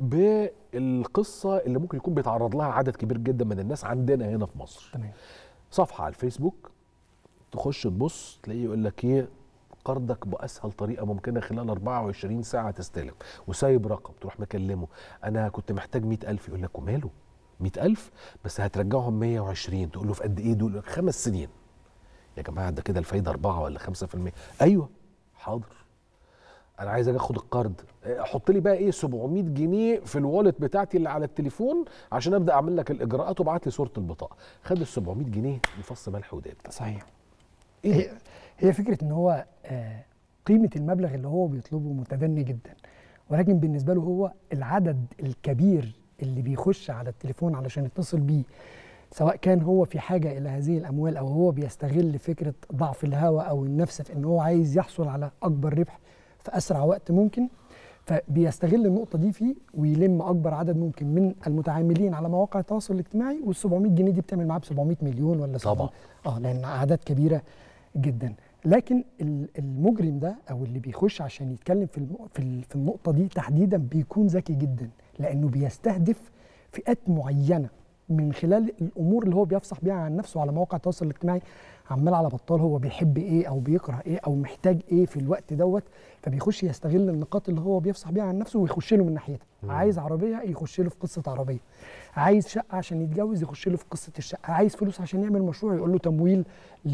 بالقصه اللي ممكن يكون بيتعرض لها عدد كبير جدا من الناس عندنا هنا في مصر. تمام. صفحه على الفيسبوك تخش تبص تلاقيه يقول لك ايه، قرضك باسهل طريقه ممكنه خلال 24 ساعه تستلم، وسايب رقم تروح مكلمه، انا كنت محتاج 100,000. يقول لك وماله 100,000 بس هترجعهم 120. تقول له في قد ايه دول؟ 5 سنين. يا جماعه ده كده الفايده 4 ولا 5%. ايوه حاضر، انا عايز اجي اخد القرض، حط لي بقى ايه 700 جنيه في الوالت بتاعتي اللي على التليفون عشان ابدا اعمل لك الاجراءات، وابعت لي صوره البطاقه. خد ال 700 جنيه بفص ملح وداب. صحيح. إيه؟ هي فكره ان هو قيمه المبلغ اللي هو بيطلبه متدني جدا، ولكن بالنسبه له هو العدد الكبير اللي بيخش على التليفون علشان يتصل بيه، سواء كان هو في حاجه الى هذه الاموال او هو بيستغل فكره ضعف الهوى او النفس في ان هو عايز يحصل على اكبر ربح في اسرع وقت ممكن، فبيستغل النقطه دي فيه ويلم اكبر عدد ممكن من المتعاملين على مواقع التواصل الاجتماعي. وال 700 جنيه دي بتعمل معاه ب 700 مليون ولا طبعا. لان اعداد كبيره جدا. لكن المجرم ده او اللي بيخش عشان يتكلم في النقطه دي تحديدا بيكون ذكي جدا، لانه بيستهدف فئات معينه من خلال الامور اللي هو بيفصح بيها عن نفسه على مواقع التواصل الاجتماعي، عمال على بطال هو بيحب ايه او بيكره ايه او محتاج ايه في الوقت دوت، فبيخش يستغل النقاط اللي هو بيفصح بيها عن نفسه ويخش له من ناحيتها. عايز عربيه يخش له في قصه عربيه، عايز شقه عشان يتجوز يخش له في قصه الشقه، عايز فلوس عشان يعمل مشروع يقول له تمويل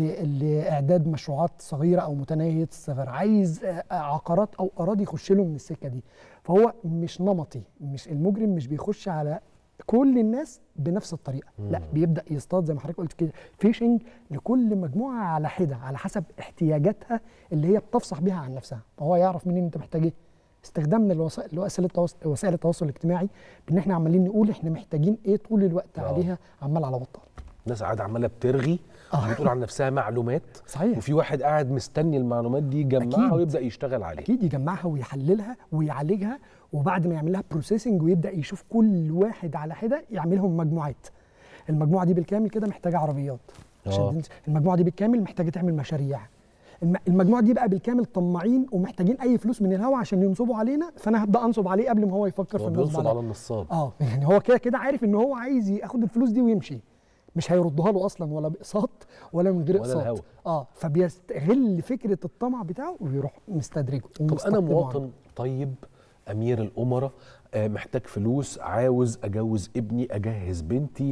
لاعداد مشروعات صغيره او متناهيه الصغر، عايز عقارات او اراضي يخش له من السكه دي. فهو مش نمطي، مش المجرم مش بيخش على كل الناس بنفس الطريقه، لا بيبدا يصطاد زي ما حضرتك قلت كده فيشنج لكل مجموعه على حده على حسب احتياجاتها اللي هي بتفصح بيها عن نفسها. فهو يعرف منين انت محتاج ايه. استخدامنا وسائل التواصل الاجتماعي بان احنا عمالين نقول احنا محتاجين ايه طول الوقت عليها عمال على بطال. ناس قاعده عماله بترغي وبتقول عن نفسها معلومات، صحيح، وفي واحد قاعد مستني المعلومات دي يجمعها ويبدا يشتغل عليها. اكيد يجمعها ويحللها ويعالجها، وبعد ما يعمل لها بروسيسنج ويبدا يشوف كل واحد على حده يعملهم مجموعات. المجموعه دي بالكامل كده محتاجه عربيات، المجموعه دي بالكامل محتاجه تعمل مشاريع، المجموعه دي بقى بالكامل طماعين ومحتاجين اي فلوس من الهوا عشان ينصبوا علينا، فانا هبدا انصب عليه قبل ما هو يفكر في النصب بينصب على النصاب. يعني هو كده كده عارف ان هو عايز ياخد الفلوس دي ويمشي، مش هيردها له اصلا ولا باقساط ولا من غير اقساط. فبيستغل فكره الطمع بتاعه ويروح مستدرجه. طب انا مواطن طيب امير الامراء، محتاج فلوس، عاوز اجوز ابني، اجهز بنتي،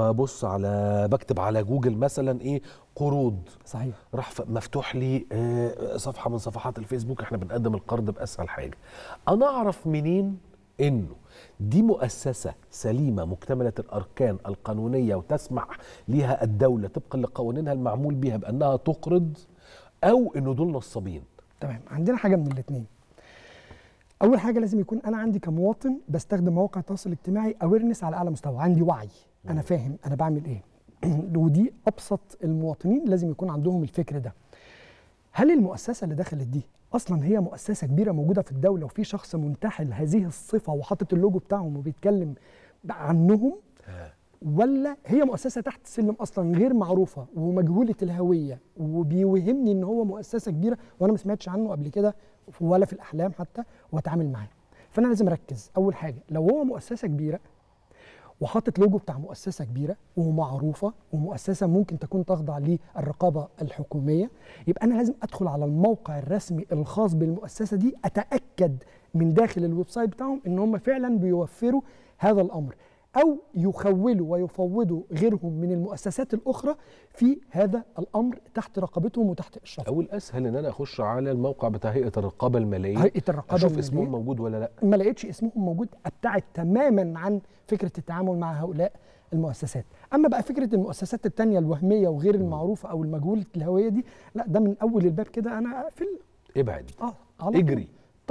بكتب على جوجل مثلا ايه قروض. صحيح. راح مفتوح لي صفحه من صفحات الفيسبوك، احنا بنقدم القرض باسهل حاجه. انا اعرف منين انه دي مؤسسه سليمه مكتمله الاركان القانونيه وتسمح ليها الدوله طبقا لقوانينها المعمول بها بانها تقرض، او انه دول نصابين؟ تمام، عندنا حاجه من الاثنين. اول حاجه لازم يكون انا عندي كمواطن بستخدم مواقع التواصل الاجتماعي اويرنس على اعلى مستوى، عندي وعي، انا فاهم انا بعمل ايه. ودي ابسط المواطنين لازم يكون عندهم الفكر ده. هل المؤسسه اللي دخلت دي اصلا هي مؤسسه كبيره موجوده في الدوله وفي شخص منتحل هذه الصفه وحاطط اللوجو بتاعهم وبيتكلم عنهم، ولا هي مؤسسه تحت السلم اصلا غير معروفه ومجهوله الهويه وبيوهمني ان هو مؤسسه كبيره وانا ما سمعتش عنه قبل كده ولا في الاحلام حتى واتعامل معاه؟ فانا لازم اركز. اول حاجه لو هو مؤسسه كبيره وحاطط لوجو بتاع مؤسسه كبيره ومعروفه ومؤسسه ممكن تكون تخضع للرقابه الحكوميه، يبقى انا لازم ادخل على الموقع الرسمي الخاص بالمؤسسه دي، اتاكد من داخل الويب سايت بتاعهم ان هم فعلا بيوفروا هذا الامر، او يخولوا ويفوضوا غيرهم من المؤسسات الاخرى في هذا الامر تحت رقابتهم وتحت اشرافهم. او الاسهل ان انا اخش على الموقع بتاع هيئه الرقابه الماليه، هيئه الرقابه اشوف اسمهم موجود ولا لا. ما لقيتش اسمهم موجود ابتعد تماما عن فكره التعامل مع هؤلاء المؤسسات. اما بقى فكره المؤسسات الثانيه الوهميه وغير المعروفه او المجهوله الهويه دي، لا ده من اول الباب كده انا اقفل، ابعد، اجري.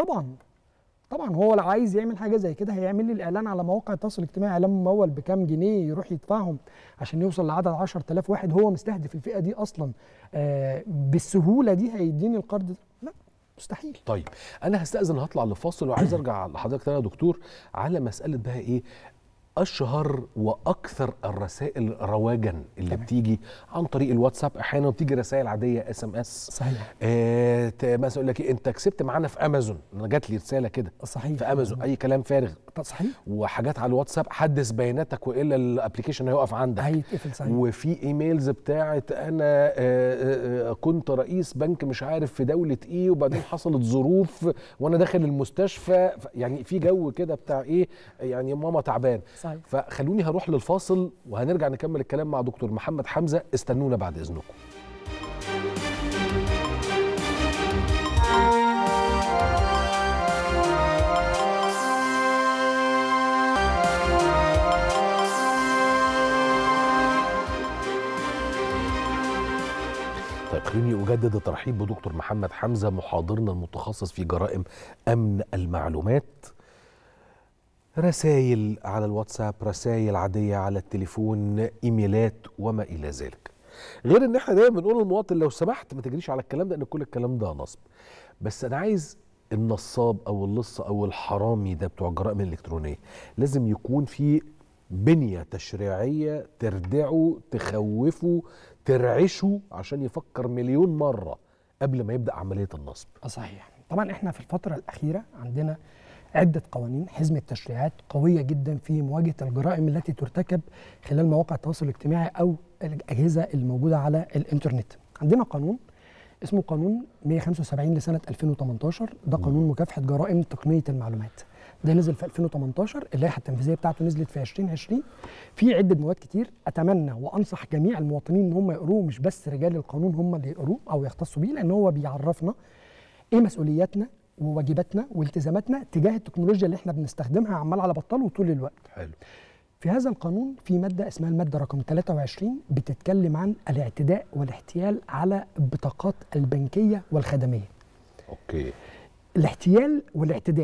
طبعا هو لو عايز يعمل حاجه زي كده هيعمل لي الاعلان على مواقع التواصل الاجتماعي، اعلان ممول بكام جنيه يروح يدفعهم عشان يوصل لعدد 10,000 واحد هو مستهدف الفئه دي اصلا. بالسهوله دي هيديني القرض ده؟ لا، مستحيل. طيب انا هستأذن هطلع لفاصل وعايز ارجع لحضرتك تاني يا دكتور على مساله بقى ايه اشهر واكثر الرسائل رواجا اللي بتيجي عن طريق الواتساب. احيانا بتيجي رسائل عاديه SMS. صحيح. مثلا يقول لك انت كسبت معانا في امازون، انا جات لي رساله كده. صحيح. في امازون اي كلام فارغ. صحيح. وحاجات على الواتساب حدث بياناتك والا الابلكيشن هيقف عندك، هيتقفل. صحيح. وفي ايميلز بتاعت انا كنت رئيس بنك مش عارف في دوله ايه وبعدين حصلت ظروف وانا داخل المستشفى، يعني في جو كده بتاع ايه يعني ماما تعبان. صحيح. فخلوني هروح للفاصل وهنرجع نكمل الكلام مع دكتور محمد حمزه، استنونا بعد اذنكم. طيب خليني أجدد الترحيب بدكتور محمد حمزة محاضرنا المتخصص في جرائم أمن المعلومات. رسائل على الواتساب، رسائل عادية على التليفون، إيميلات وما إلى ذلك. غير إن إحنا دايما بنقول للمواطن لو سمحت ما تجريش على الكلام ده، إن كل الكلام ده نصب. بس أنا عايز النصاب أو اللص أو الحرامي ده بتوع الجرائم الإلكترونية لازم يكون في بنية تشريعية تردعه، تخوفه، ترعشه عشان يفكر مليون مرة قبل ما يبدأ عملية النصب. صحيح. طبعا احنا في الفترة الأخيرة عندنا عدة قوانين، حزمة تشريعات قوية جدا في مواجهة الجرائم التي ترتكب خلال مواقع التواصل الاجتماعي أو الأجهزة الموجودة على الإنترنت. عندنا قانون اسمه قانون 175 لسنة 2018، ده قانون مكافحة جرائم تقنية المعلومات. ده نزل في 2018، اللائحة التنفيذية بتاعته نزلت في 2020. في عدة مواد كتير، أتمنى وأنصح جميع المواطنين إن هم يقروه، مش بس رجال القانون هم اللي يقروه أو يختصوا بيه، لأن هو بيعرفنا إيه مسؤولياتنا وواجباتنا والتزاماتنا تجاه التكنولوجيا اللي إحنا بنستخدمها عمال على بطال وطول الوقت. حلو. في هذا القانون في مادة اسمها المادة رقم 23 بتتكلم عن الاعتداء والاحتيال على البطاقات البنكية والخدمية. أوكي. الاحتيال والاعتداء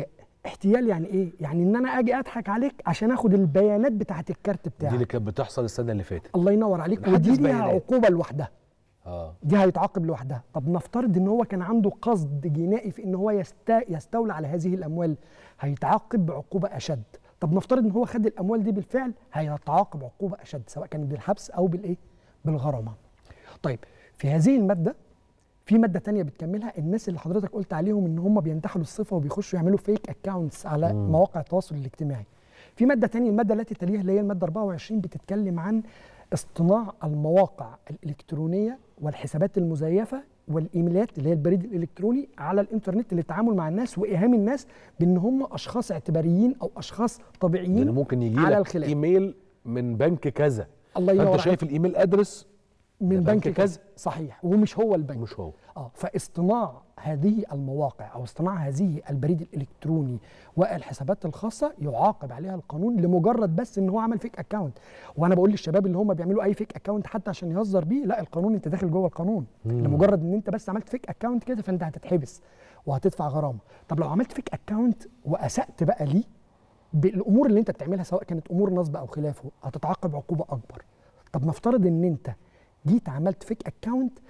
احتيال يعني ايه؟ يعني ان انا اجي اضحك عليك عشان اخد البيانات بتاعه الكارت بتاعك. دي اللي كانت بتحصل السنه اللي فاتت. الله ينور عليك. ودي ليها عقوبه لوحدها. دي هيتعاقب لوحدها. طب نفترض ان هو كان عنده قصد جنائي في ان هو يستولى على هذه الاموال، هيتعاقب بعقوبه اشد. طب نفترض ان هو خد الاموال دي بالفعل، هيتعاقب عقوبه اشد سواء كان بالحبس او بالايه؟ بالغرامه. طيب في هذه الماده في ماده تانية بتكملها، الناس اللي حضرتك قلت عليهم ان هم بينتحلوا الصفه وبيخشوا يعملوا فيك اكاونتس على مواقع التواصل الاجتماعي. في ماده تانية، الماده التي تليها اللي هي الماده 24 بتتكلم عن اصطناع المواقع الالكترونيه والحسابات المزيفه والايميلات اللي هي البريد الالكتروني على الانترنت للتعامل مع الناس وايهام الناس بان هم اشخاص اعتباريين او اشخاص طبيعيين. يعني ممكن يجي لك ايميل من بنك كذا، الله ينور عليك، انت شايف الايميل ادرس من بنك كذا، صحيح، ومش هو البنك، مش هو. فاصطناع هذه المواقع او اصطناع هذه البريد الالكتروني والحسابات الخاصه يعاقب عليها القانون لمجرد بس ان هو عمل فيك اكاونت. وانا بقول للشباب اللي هم بيعملوا اي فيك اكاونت حتى عشان يهزر بيه، لا، القانون انت داخل جوه القانون. لمجرد ان انت بس عملت فيك اكاونت كده فانت هتتحبس وهتدفع غرامه. طب لو عملت فيك اكاونت واسأت بقى ليه بالامور اللي انت بتعملها سواء كانت امور نصب او خلافه، هتتعاقب عقوبه اكبر. طب نفترض ان انت جيت عملت فيك اكاونت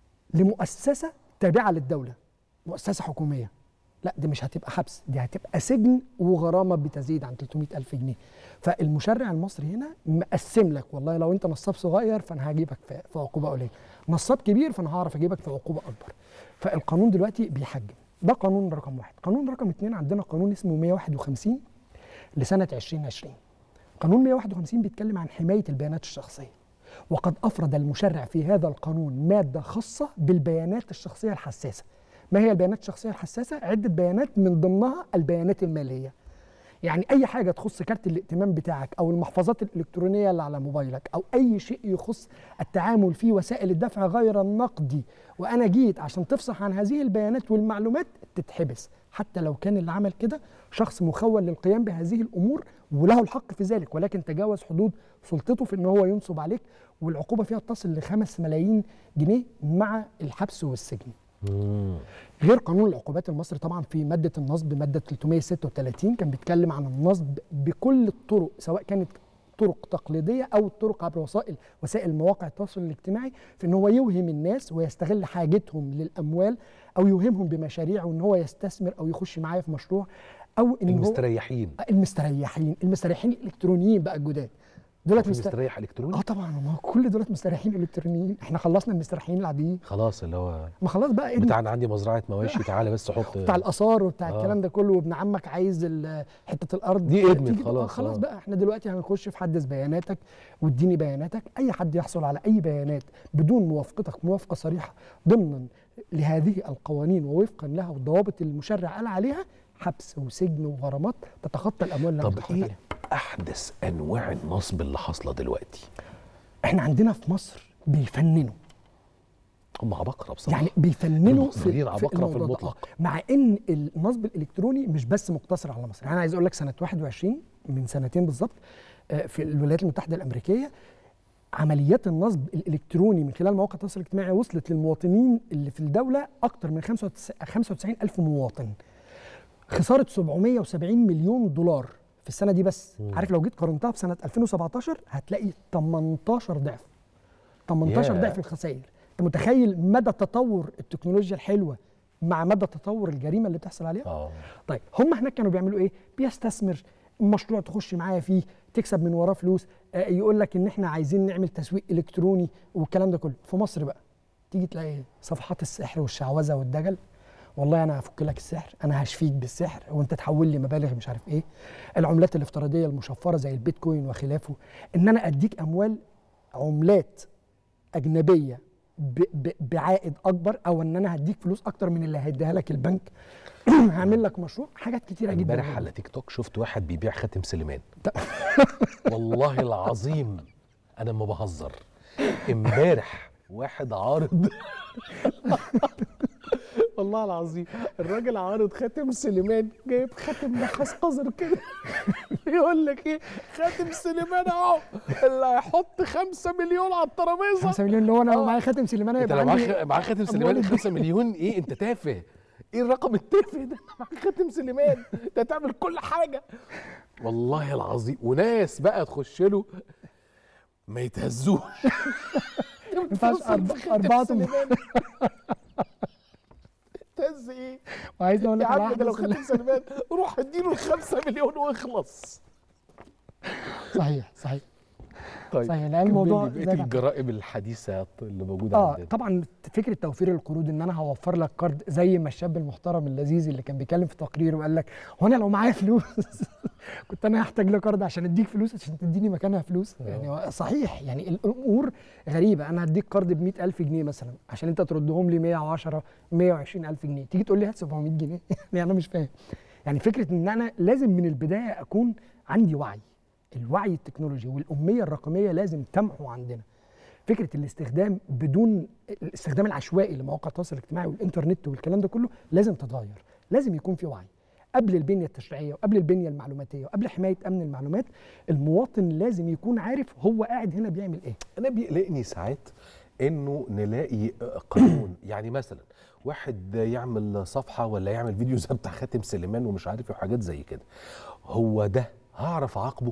لمؤسسه تابعه للدوله، مؤسسه حكوميه، لا دي مش هتبقى حبس، دي هتبقى سجن وغرامه بتزيد عن 300,000 جنيه. فالمشرع المصري هنا مقسم لك، والله لو انت نصاب صغير فانا هجيبك في عقوبه قليله، نصاب كبير فانا هعرف اجيبك في عقوبه اكبر. فالقانون دلوقتي بيحجم. ده قانون رقم 1. قانون رقم 2 عندنا قانون اسمه 151 لسنه 2020. قانون 151 بيتكلم عن حمايه البيانات الشخصيه، وقد أفرد المشرع في هذا القانون مادة خاصة بالبيانات الشخصية الحساسة. ما هي البيانات الشخصية الحساسة؟ عدة بيانات من ضمنها البيانات المالية. يعني أي حاجة تخص كارت الائتمان بتاعك أو المحفظات الإلكترونية اللي على موبايلك أو أي شيء يخص التعامل في وسائل الدفع غير النقدي، وأنا جيت عشان تفصح عن هذه البيانات والمعلومات، تتحبس، حتى لو كان اللي عمل كده شخص مخول للقيام بهذه الأمور وله الحق في ذلك، ولكن تجاوز حدود سلطته في ان هو ينصب عليك، والعقوبه فيها تصل ل5 ملايين جنيه مع الحبس والسجن. غير قانون العقوبات المصري طبعا في ماده النصب، ماده 336 كان بيتكلم عن النصب بكل الطرق، سواء كانت طرق تقليديه او طرق عبر وسائل مواقع التواصل الاجتماعي، في ان هو يوهم الناس ويستغل حاجتهم للاموال او يوهمهم بمشاريع وان هو يستثمر او يخش معايا في مشروع، او ان المستريحين الالكترونيين بقى الجداد دولت مستريح الكتروني. طبعا، ما كل دولت مستريحين الكترونيين. احنا خلصنا المستريحين العاديين خلاص، اللي هو ما خلاص بقى بتاعنا عندي مزرعه مواشي، تعالى بس حط بتاع الاثار وبتاع الكلام ده كله، وابن عمك عايز حته الارض دي ادمت خلاص بقى احنا دلوقتي هنخش في حدث بياناتك واديني بياناتك. اي حد يحصل على اي بيانات بدون موافقتك موافقه صريحه ضمنا لهذه القوانين ووفقا لها والضوابط المشرع قال عليها، حبس وسجن وغرامات تتخطى الاموال اللي طب ايه احدث انواع النصب اللي حاصله دلوقتي؟ احنا عندنا في مصر بيفننوا، هم عباقره بصراحه، يعني بيفننوا في عباقره في المطلق، مع ان النصب الالكتروني مش بس مقتصر على مصر. يعني انا عايز اقول لك سنه 21 من سنتين بالظبط في الولايات المتحده الامريكيه عمليات النصب الالكتروني من خلال مواقع التواصل الاجتماعي وصلت للمواطنين اللي في الدوله اكثر من 95,000 مواطن، خساره 770 مليون دولار في السنه دي بس. عارف لو جيت قارنتها بسنه 2017 هتلاقي 18 ضعف 18 ضعف الخسائر. انت متخيل مدى تطور التكنولوجيا الحلوه مع مدى تطور الجريمه اللي بتحصل عليها؟ طيب هم هناك كانوا بيعملوا ايه؟ بيستثمر مشروع تخش معايا فيه تكسب من وراه فلوس، يقول لك ان احنا عايزين نعمل تسويق الكتروني والكلام ده كله. في مصر بقى تيجي تلاقي صفحات السحر والشعوذه والدجل، والله انا هفك لك السحر، انا هشفيك بالسحر وانت تحول لي مبالغ مش عارف ايه، العملات الافتراضيه المشفره زي البيتكوين وخلافه، ان انا اديك اموال عملات اجنبيه بعائد اكبر، او ان انا هديك فلوس اكتر من اللي هيديها لك البنك هعمل لك مشروع، حاجات كتيره جدا. امبارح على تيك توك شفت واحد بيبيع خاتم سليمان والله العظيم انا ما بهزر، امبارح واحد عارض والله العظيم الراجل عارض خاتم سليمان، جايب خاتم نحاس قذر كده يقول لك ايه، خاتم سليمان اهو اللي هيحط 5 مليون على الترابيزه. 5 مليون اللي هو انا لو معايا خاتم سليمان هيبقى عندي، معايا خاتم سليمان 5 مليون ايه؟ انت تافه ايه الرقم التافه ده معاك خاتم سليمان؟ انت هتعمل كل حاجه والله العظيم. وناس بقى تخش له ما يتهزوش ما ينفعش أربعة تهز ايه؟ وعايز اقول لك يا عم ده لو خاتم سليمان روح اديله ال5 مليون واخلص. صحيح صحيح. طيب صحيح. لان الموضوع بقية الجرائم الحديثه اللي موجوده عندنا. طبعا فكره توفير القروض، ان انا هوفر لك قرض، زي ما الشاب المحترم اللذيذ اللي كان بيتكلم في تقرير وقال لك هو انا لو معايا فلوس كنت انا هحتاج لقرض عشان اديك فلوس عشان تديني مكانها فلوس. يعني صحيح، يعني الامور غريبه. انا هديك قرض ب 100,000 جنيه مثلا عشان انت تردهم لي 110 120,000 جنيه، تيجي تقول لي هات 700 جنيه يعني انا مش فاهم. يعني فكره ان انا لازم من البدايه اكون عندي وعي. الوعي التكنولوجي والأمية الرقمية لازم تمحو عندنا. فكرة الاستخدام بدون الاستخدام العشوائي لمواقع التواصل الاجتماعي والإنترنت والكلام ده كله لازم تتغير. لازم يكون في وعي قبل البنية التشريعية وقبل البنية المعلوماتية وقبل حماية أمن المعلومات. المواطن لازم يكون عارف هو قاعد هنا بيعمل إيه. أنا بيقلقني ساعات إنه نلاقي قانون يعني مثلا واحد يعمل صفحة ولا يعمل فيديو زي بتاع خاتم سليمان ومش عارف وحاجات زي كده، هو ده هعرف أعاقبه؟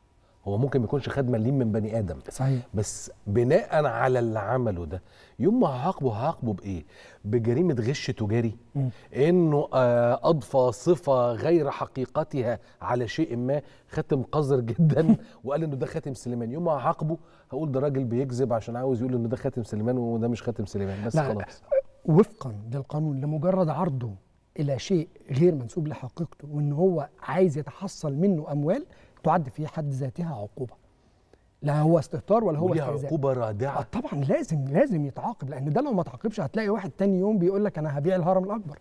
هو ممكن ما يكونش خد مليم من بني ادم صحيح، بس بناء على اللي عمله ده يوم ما هعاقبه بايه؟ بجريمه غش تجاري؟ انه اضفى صفه غير حقيقتها على شيء ما، خاتم قذر جدا وقال انه ده خاتم سليمان، يوم ما هعاقبه هقول ده راجل بيكذب عشان عاوز يقول انه ده خاتم سليمان وده مش خاتم سليمان بس. لا خلاص. وفقا للقانون لمجرد عرضه الى شيء غير منسوب لحقيقته وان هو عايز يتحصل منه اموال تعد في حد ذاتها عقوبه. لا هو استهتار ولا هو استهزاء. عقوبه رادعه. طبعا لازم يتعاقب، لان ده لو ما تعاقبش هتلاقي واحد تاني يوم بيقول لك انا هبيع الهرم الاكبر.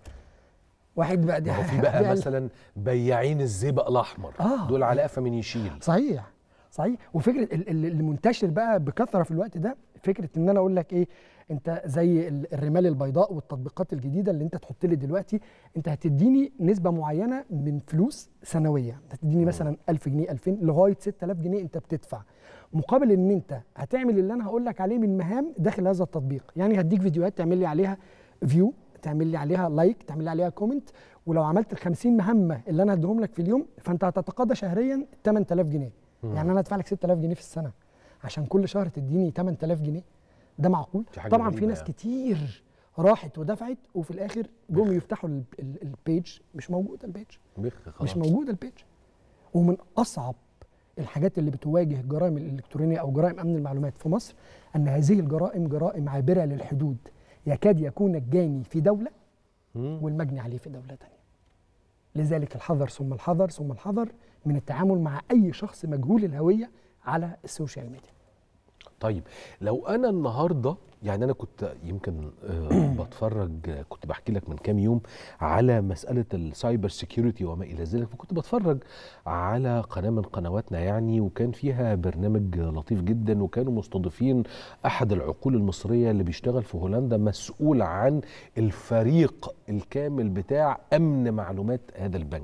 واحد بقى دي في بقى مثلا بياعين الزئبق الاحمر دول على قفا من يشيل. صحيح. وفكره اللي منتشر بقى بكثره في الوقت ده فكره ان انا اقول لك ايه، انت زي الرمال البيضاء والتطبيقات الجديده اللي انت تحط لي دلوقتي، انت هتديني نسبه معينه من فلوس سنويه، هتديني مثلا 1000 جنيه 2000 لغايه 6000 جنيه انت بتدفع مقابل ان انت هتعمل اللي انا هقول لك عليه من مهام داخل هذا التطبيق. يعني هديك فيديوهات تعمل لي عليها فيو، تعمل لي عليها لايك، تعمل لي عليها كومنت، ولو عملت ال 50 مهمه اللي انا هديهم لك في اليوم فانت هتتقاضى شهريا 8000 جنيه. يعني انا ادفع لك 6000 جنيه في السنه عشان كل شهر تديني 8000 جنيه. ده معقول؟ طبعا في ناس كتير راحت ودفعت وفي الاخر جم يفتحوا البيج مش موجوده البيج. مش موجوده البيج. ومن اصعب الحاجات اللي بتواجه الجرائم الالكترونيه او جرائم امن المعلومات في مصر ان هذه الجرائم جرائم عابره للحدود، يكاد يكون الجاني في دوله والمجني عليه في دوله ثانيه. لذلك الحذر ثم الحذر ثم الحذر من التعامل مع اي شخص مجهول الهويه على السوشيال ميديا. طيب لو انا النهارده يعني انا كنت يمكن بتفرج، كنت بحكي لك من كام يوم على مساله السايبر سيكيورتي وما الى ذلك، فكنت بتفرج على قناه من قنواتنا يعني، وكان فيها برنامج لطيف جدا وكانوا مستضيفين احد العقول المصريه اللي بيشتغل في هولندا مسؤول عن الفريق الكامل بتاع امن معلومات هذا البنك.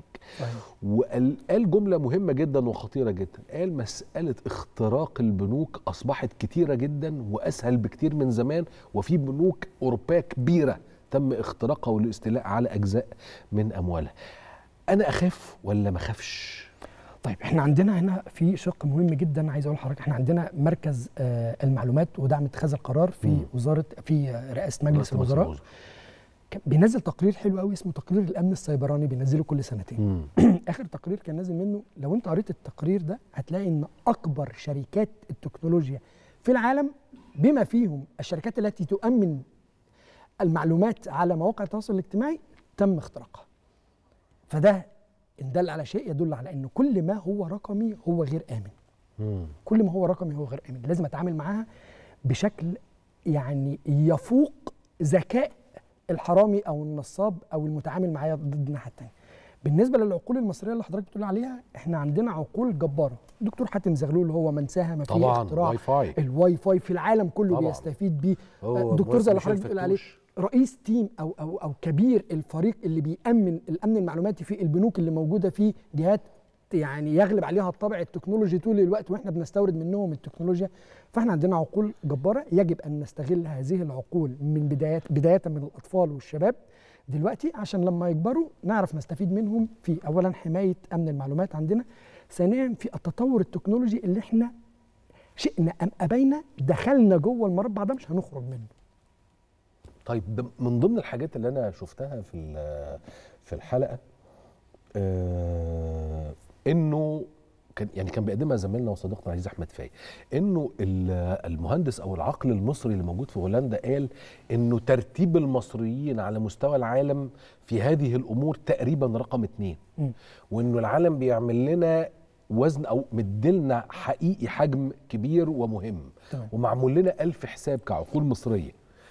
وقال جمله مهمه جدا وخطيره جدا، قال مساله اختراق البنوك اصبحت كتيره جدا واسهل بكتير من زمان، وفي بنوك اوروبيه كبيره تم اختراقها والاستيلاء على اجزاء من اموالها. انا اخاف ولا ما اخافش؟ طيب احنا عندنا هنا في شق مهم جدا عايز اقول لحضرتك، احنا عندنا مركز المعلومات ودعم اتخاذ القرار في في رئاسه مجلس الوزراء بينزل تقرير حلو قوي اسمه تقرير الامن السيبراني، بينزله كل سنتين. اخر تقرير كان نازل منه، لو انت قريت التقرير ده هتلاقي ان اكبر شركات التكنولوجيا في العالم بما فيهم الشركات التي تؤمن المعلومات على مواقع التواصل الاجتماعي تم اختراقها. فده ان دل على شيء يدل على ان كل ما هو رقمي هو غير امن. كل ما هو رقمي هو غير امن، لازم اتعامل معاها بشكل يعني يفوق ذكاء الحرامي او النصاب او المتعامل معايا ضد الناحيه الثانيه. بالنسبه للعقول المصريه اللي حضرتك بتقول عليها، احنا عندنا عقول جباره. الدكتور حاتم زغلول هو من ساهم في اختراع الواي فاي في العالم كله طبعاً. بيستفيد بيه. الدكتور زي اللي حضرتك بتقول عليه رئيس تيم او كبير الفريق اللي بيأمن الامن المعلوماتي في البنوك اللي موجوده في جهات يعني يغلب عليها الطابع التكنولوجي طول الوقت واحنا بنستورد منهم التكنولوجيا. فاحنا عندنا عقول جباره، يجب ان نستغل هذه العقول من بدايه من الاطفال والشباب دلوقتي عشان لما يكبروا نعرف نستفيد منهم في اولا حمايه امن المعلومات عندنا، ثانيا في التطور التكنولوجي اللي احنا شئنا ام ابينا دخلنا جوه المربع ده مش هنخرج منه. طيب ده من ضمن الحاجات اللي انا شفتها في الحلقه انه كان بيقدمها زميلنا وصديقنا العزيز احمد فاي، انه المهندس او العقل المصري اللي موجود في هولندا قال انه ترتيب المصريين على مستوى العالم في هذه الامور تقريبا رقم 2، وانه العالم بيعمل لنا وزن او مدلنا حقيقي حجم كبير ومهم، ومعمول لنا 1000 حساب كعقول مصريه.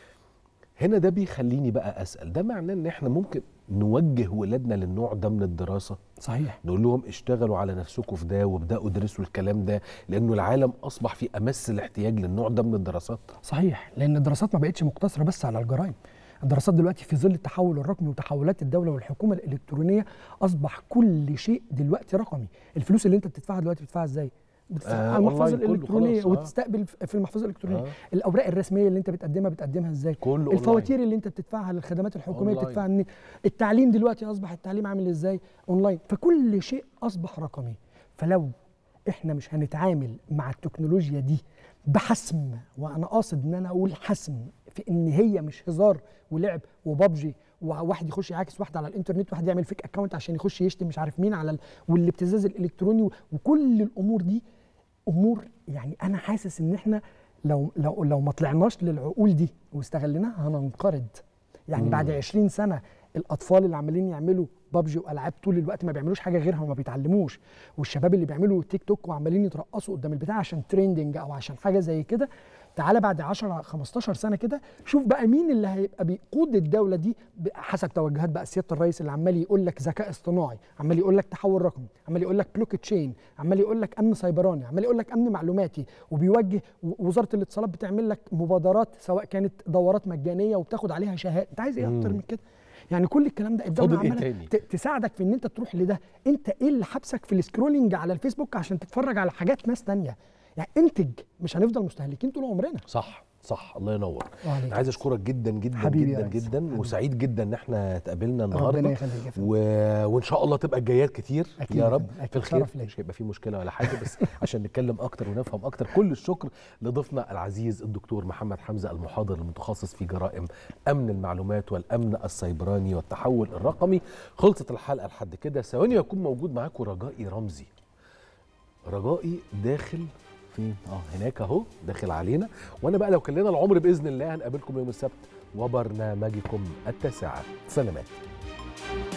هنا ده بيخليني بقى اسال، ده معناه ان احنا ممكن نوجه ولادنا للنوع ده من الدراسه؟ صحيح. نقول لهم اشتغلوا على نفسكم في ده وابداوا ادرسوا الكلام ده، لانه العالم اصبح في امس الاحتياج للنوع ده من الدراسات. صحيح، لان الدراسات ما بقتش مقتصره بس على الجرائم. الدراسات دلوقتي في ظل التحول الرقمي وتحولات الدوله والحكومه الالكترونيه اصبح كل شيء دلوقتي رقمي. الفلوس اللي انت بتدفعها دلوقتي بتدفعها ازاي؟ على المحفظه الالكترونيه وتستقبل في المحفظه الالكترونيه. الاوراق الرسميه اللي انت بتقدمها ازاي؟ كله الفواتير اللي انت بتدفعها للخدمات الحكوميه بتدفعها منين؟ التعليم دلوقتي اصبح التعليم عامل ازاي؟ اونلاين. فكل شيء اصبح رقمي. فلو احنا مش هنتعامل مع التكنولوجيا دي بحسم، وانا قاصد ان انا اقول حسم في ان هي مش هزار ولعب وبابجي وواحد يخش يعاكس واحد على الانترنت، واحد يعمل فيك اكونت عشان يخش يشتم مش عارف مين على والابتزاز الالكتروني وكل الامور دي امور يعني انا حاسس ان احنا لو ما طلعناش للعقول دي واستغليناها هننقرض. يعني بعد 20 سنه الاطفال اللي عمالين يعملوا بابجي والعاب طول الوقت ما بيعملوش حاجه غيرها وما بيتعلموش، والشباب اللي بيعملوا تيك توك وعمالين يترقصوا قدام البتاع عشان تريندنج او عشان حاجه زي كده، تعالى بعد 10 15 سنه كده شوف بقى مين اللي هيبقى بيقود الدوله دي حسب توجهات بقى سياده الرئيس اللي عمال يقول لك ذكاء اصطناعي، عمال يقول لك تحول رقمي، عمال يقول لك بلوك تشين، عمال يقول لك امن سيبراني، عمال يقول لك امن معلوماتي، وبيوجه وزاره الاتصالات بتعمل لك مبادرات سواء كانت دورات مجانيه وبتاخد عليها شهاده. انت عايز ايه اكتر من كده؟ يعني كل الكلام ده الدوله عماله تساعدك في ان انت تروح لده. انت ايه اللي حبسك في السكرولينج على الفيسبوك عشان تتفرج على حاجات ناس تانية؟ يعني انتج، مش هنفضل مستهلكين طول عمرنا. صح صح، الله ينور. انا عايز اشكرك جدا جدا جدا جدا، وسعيد جدا ان احنا اتقابلنا النهارده. ربنا يخليك. وان شاء الله تبقى الجايات كتير يا رب في الخير. لي. مش هيبقى في مشكله ولا حاجه، بس عشان نتكلم اكتر ونفهم اكتر. كل الشكر لضيفنا العزيز الدكتور محمد حمزه، المحاضر المتخصص في جرائم امن المعلومات والامن السيبراني والتحول الرقمي. خلصت الحلقه لحد كده. ثواني يكون موجود معاكم رجائي رمزي. رجائي داخل فين؟ هناك اهو داخل علينا. وانا بقى لو كان لنا العمر باذن الله هنقابلكم يوم السبت وبرنامجكم التاسعة. سلامات.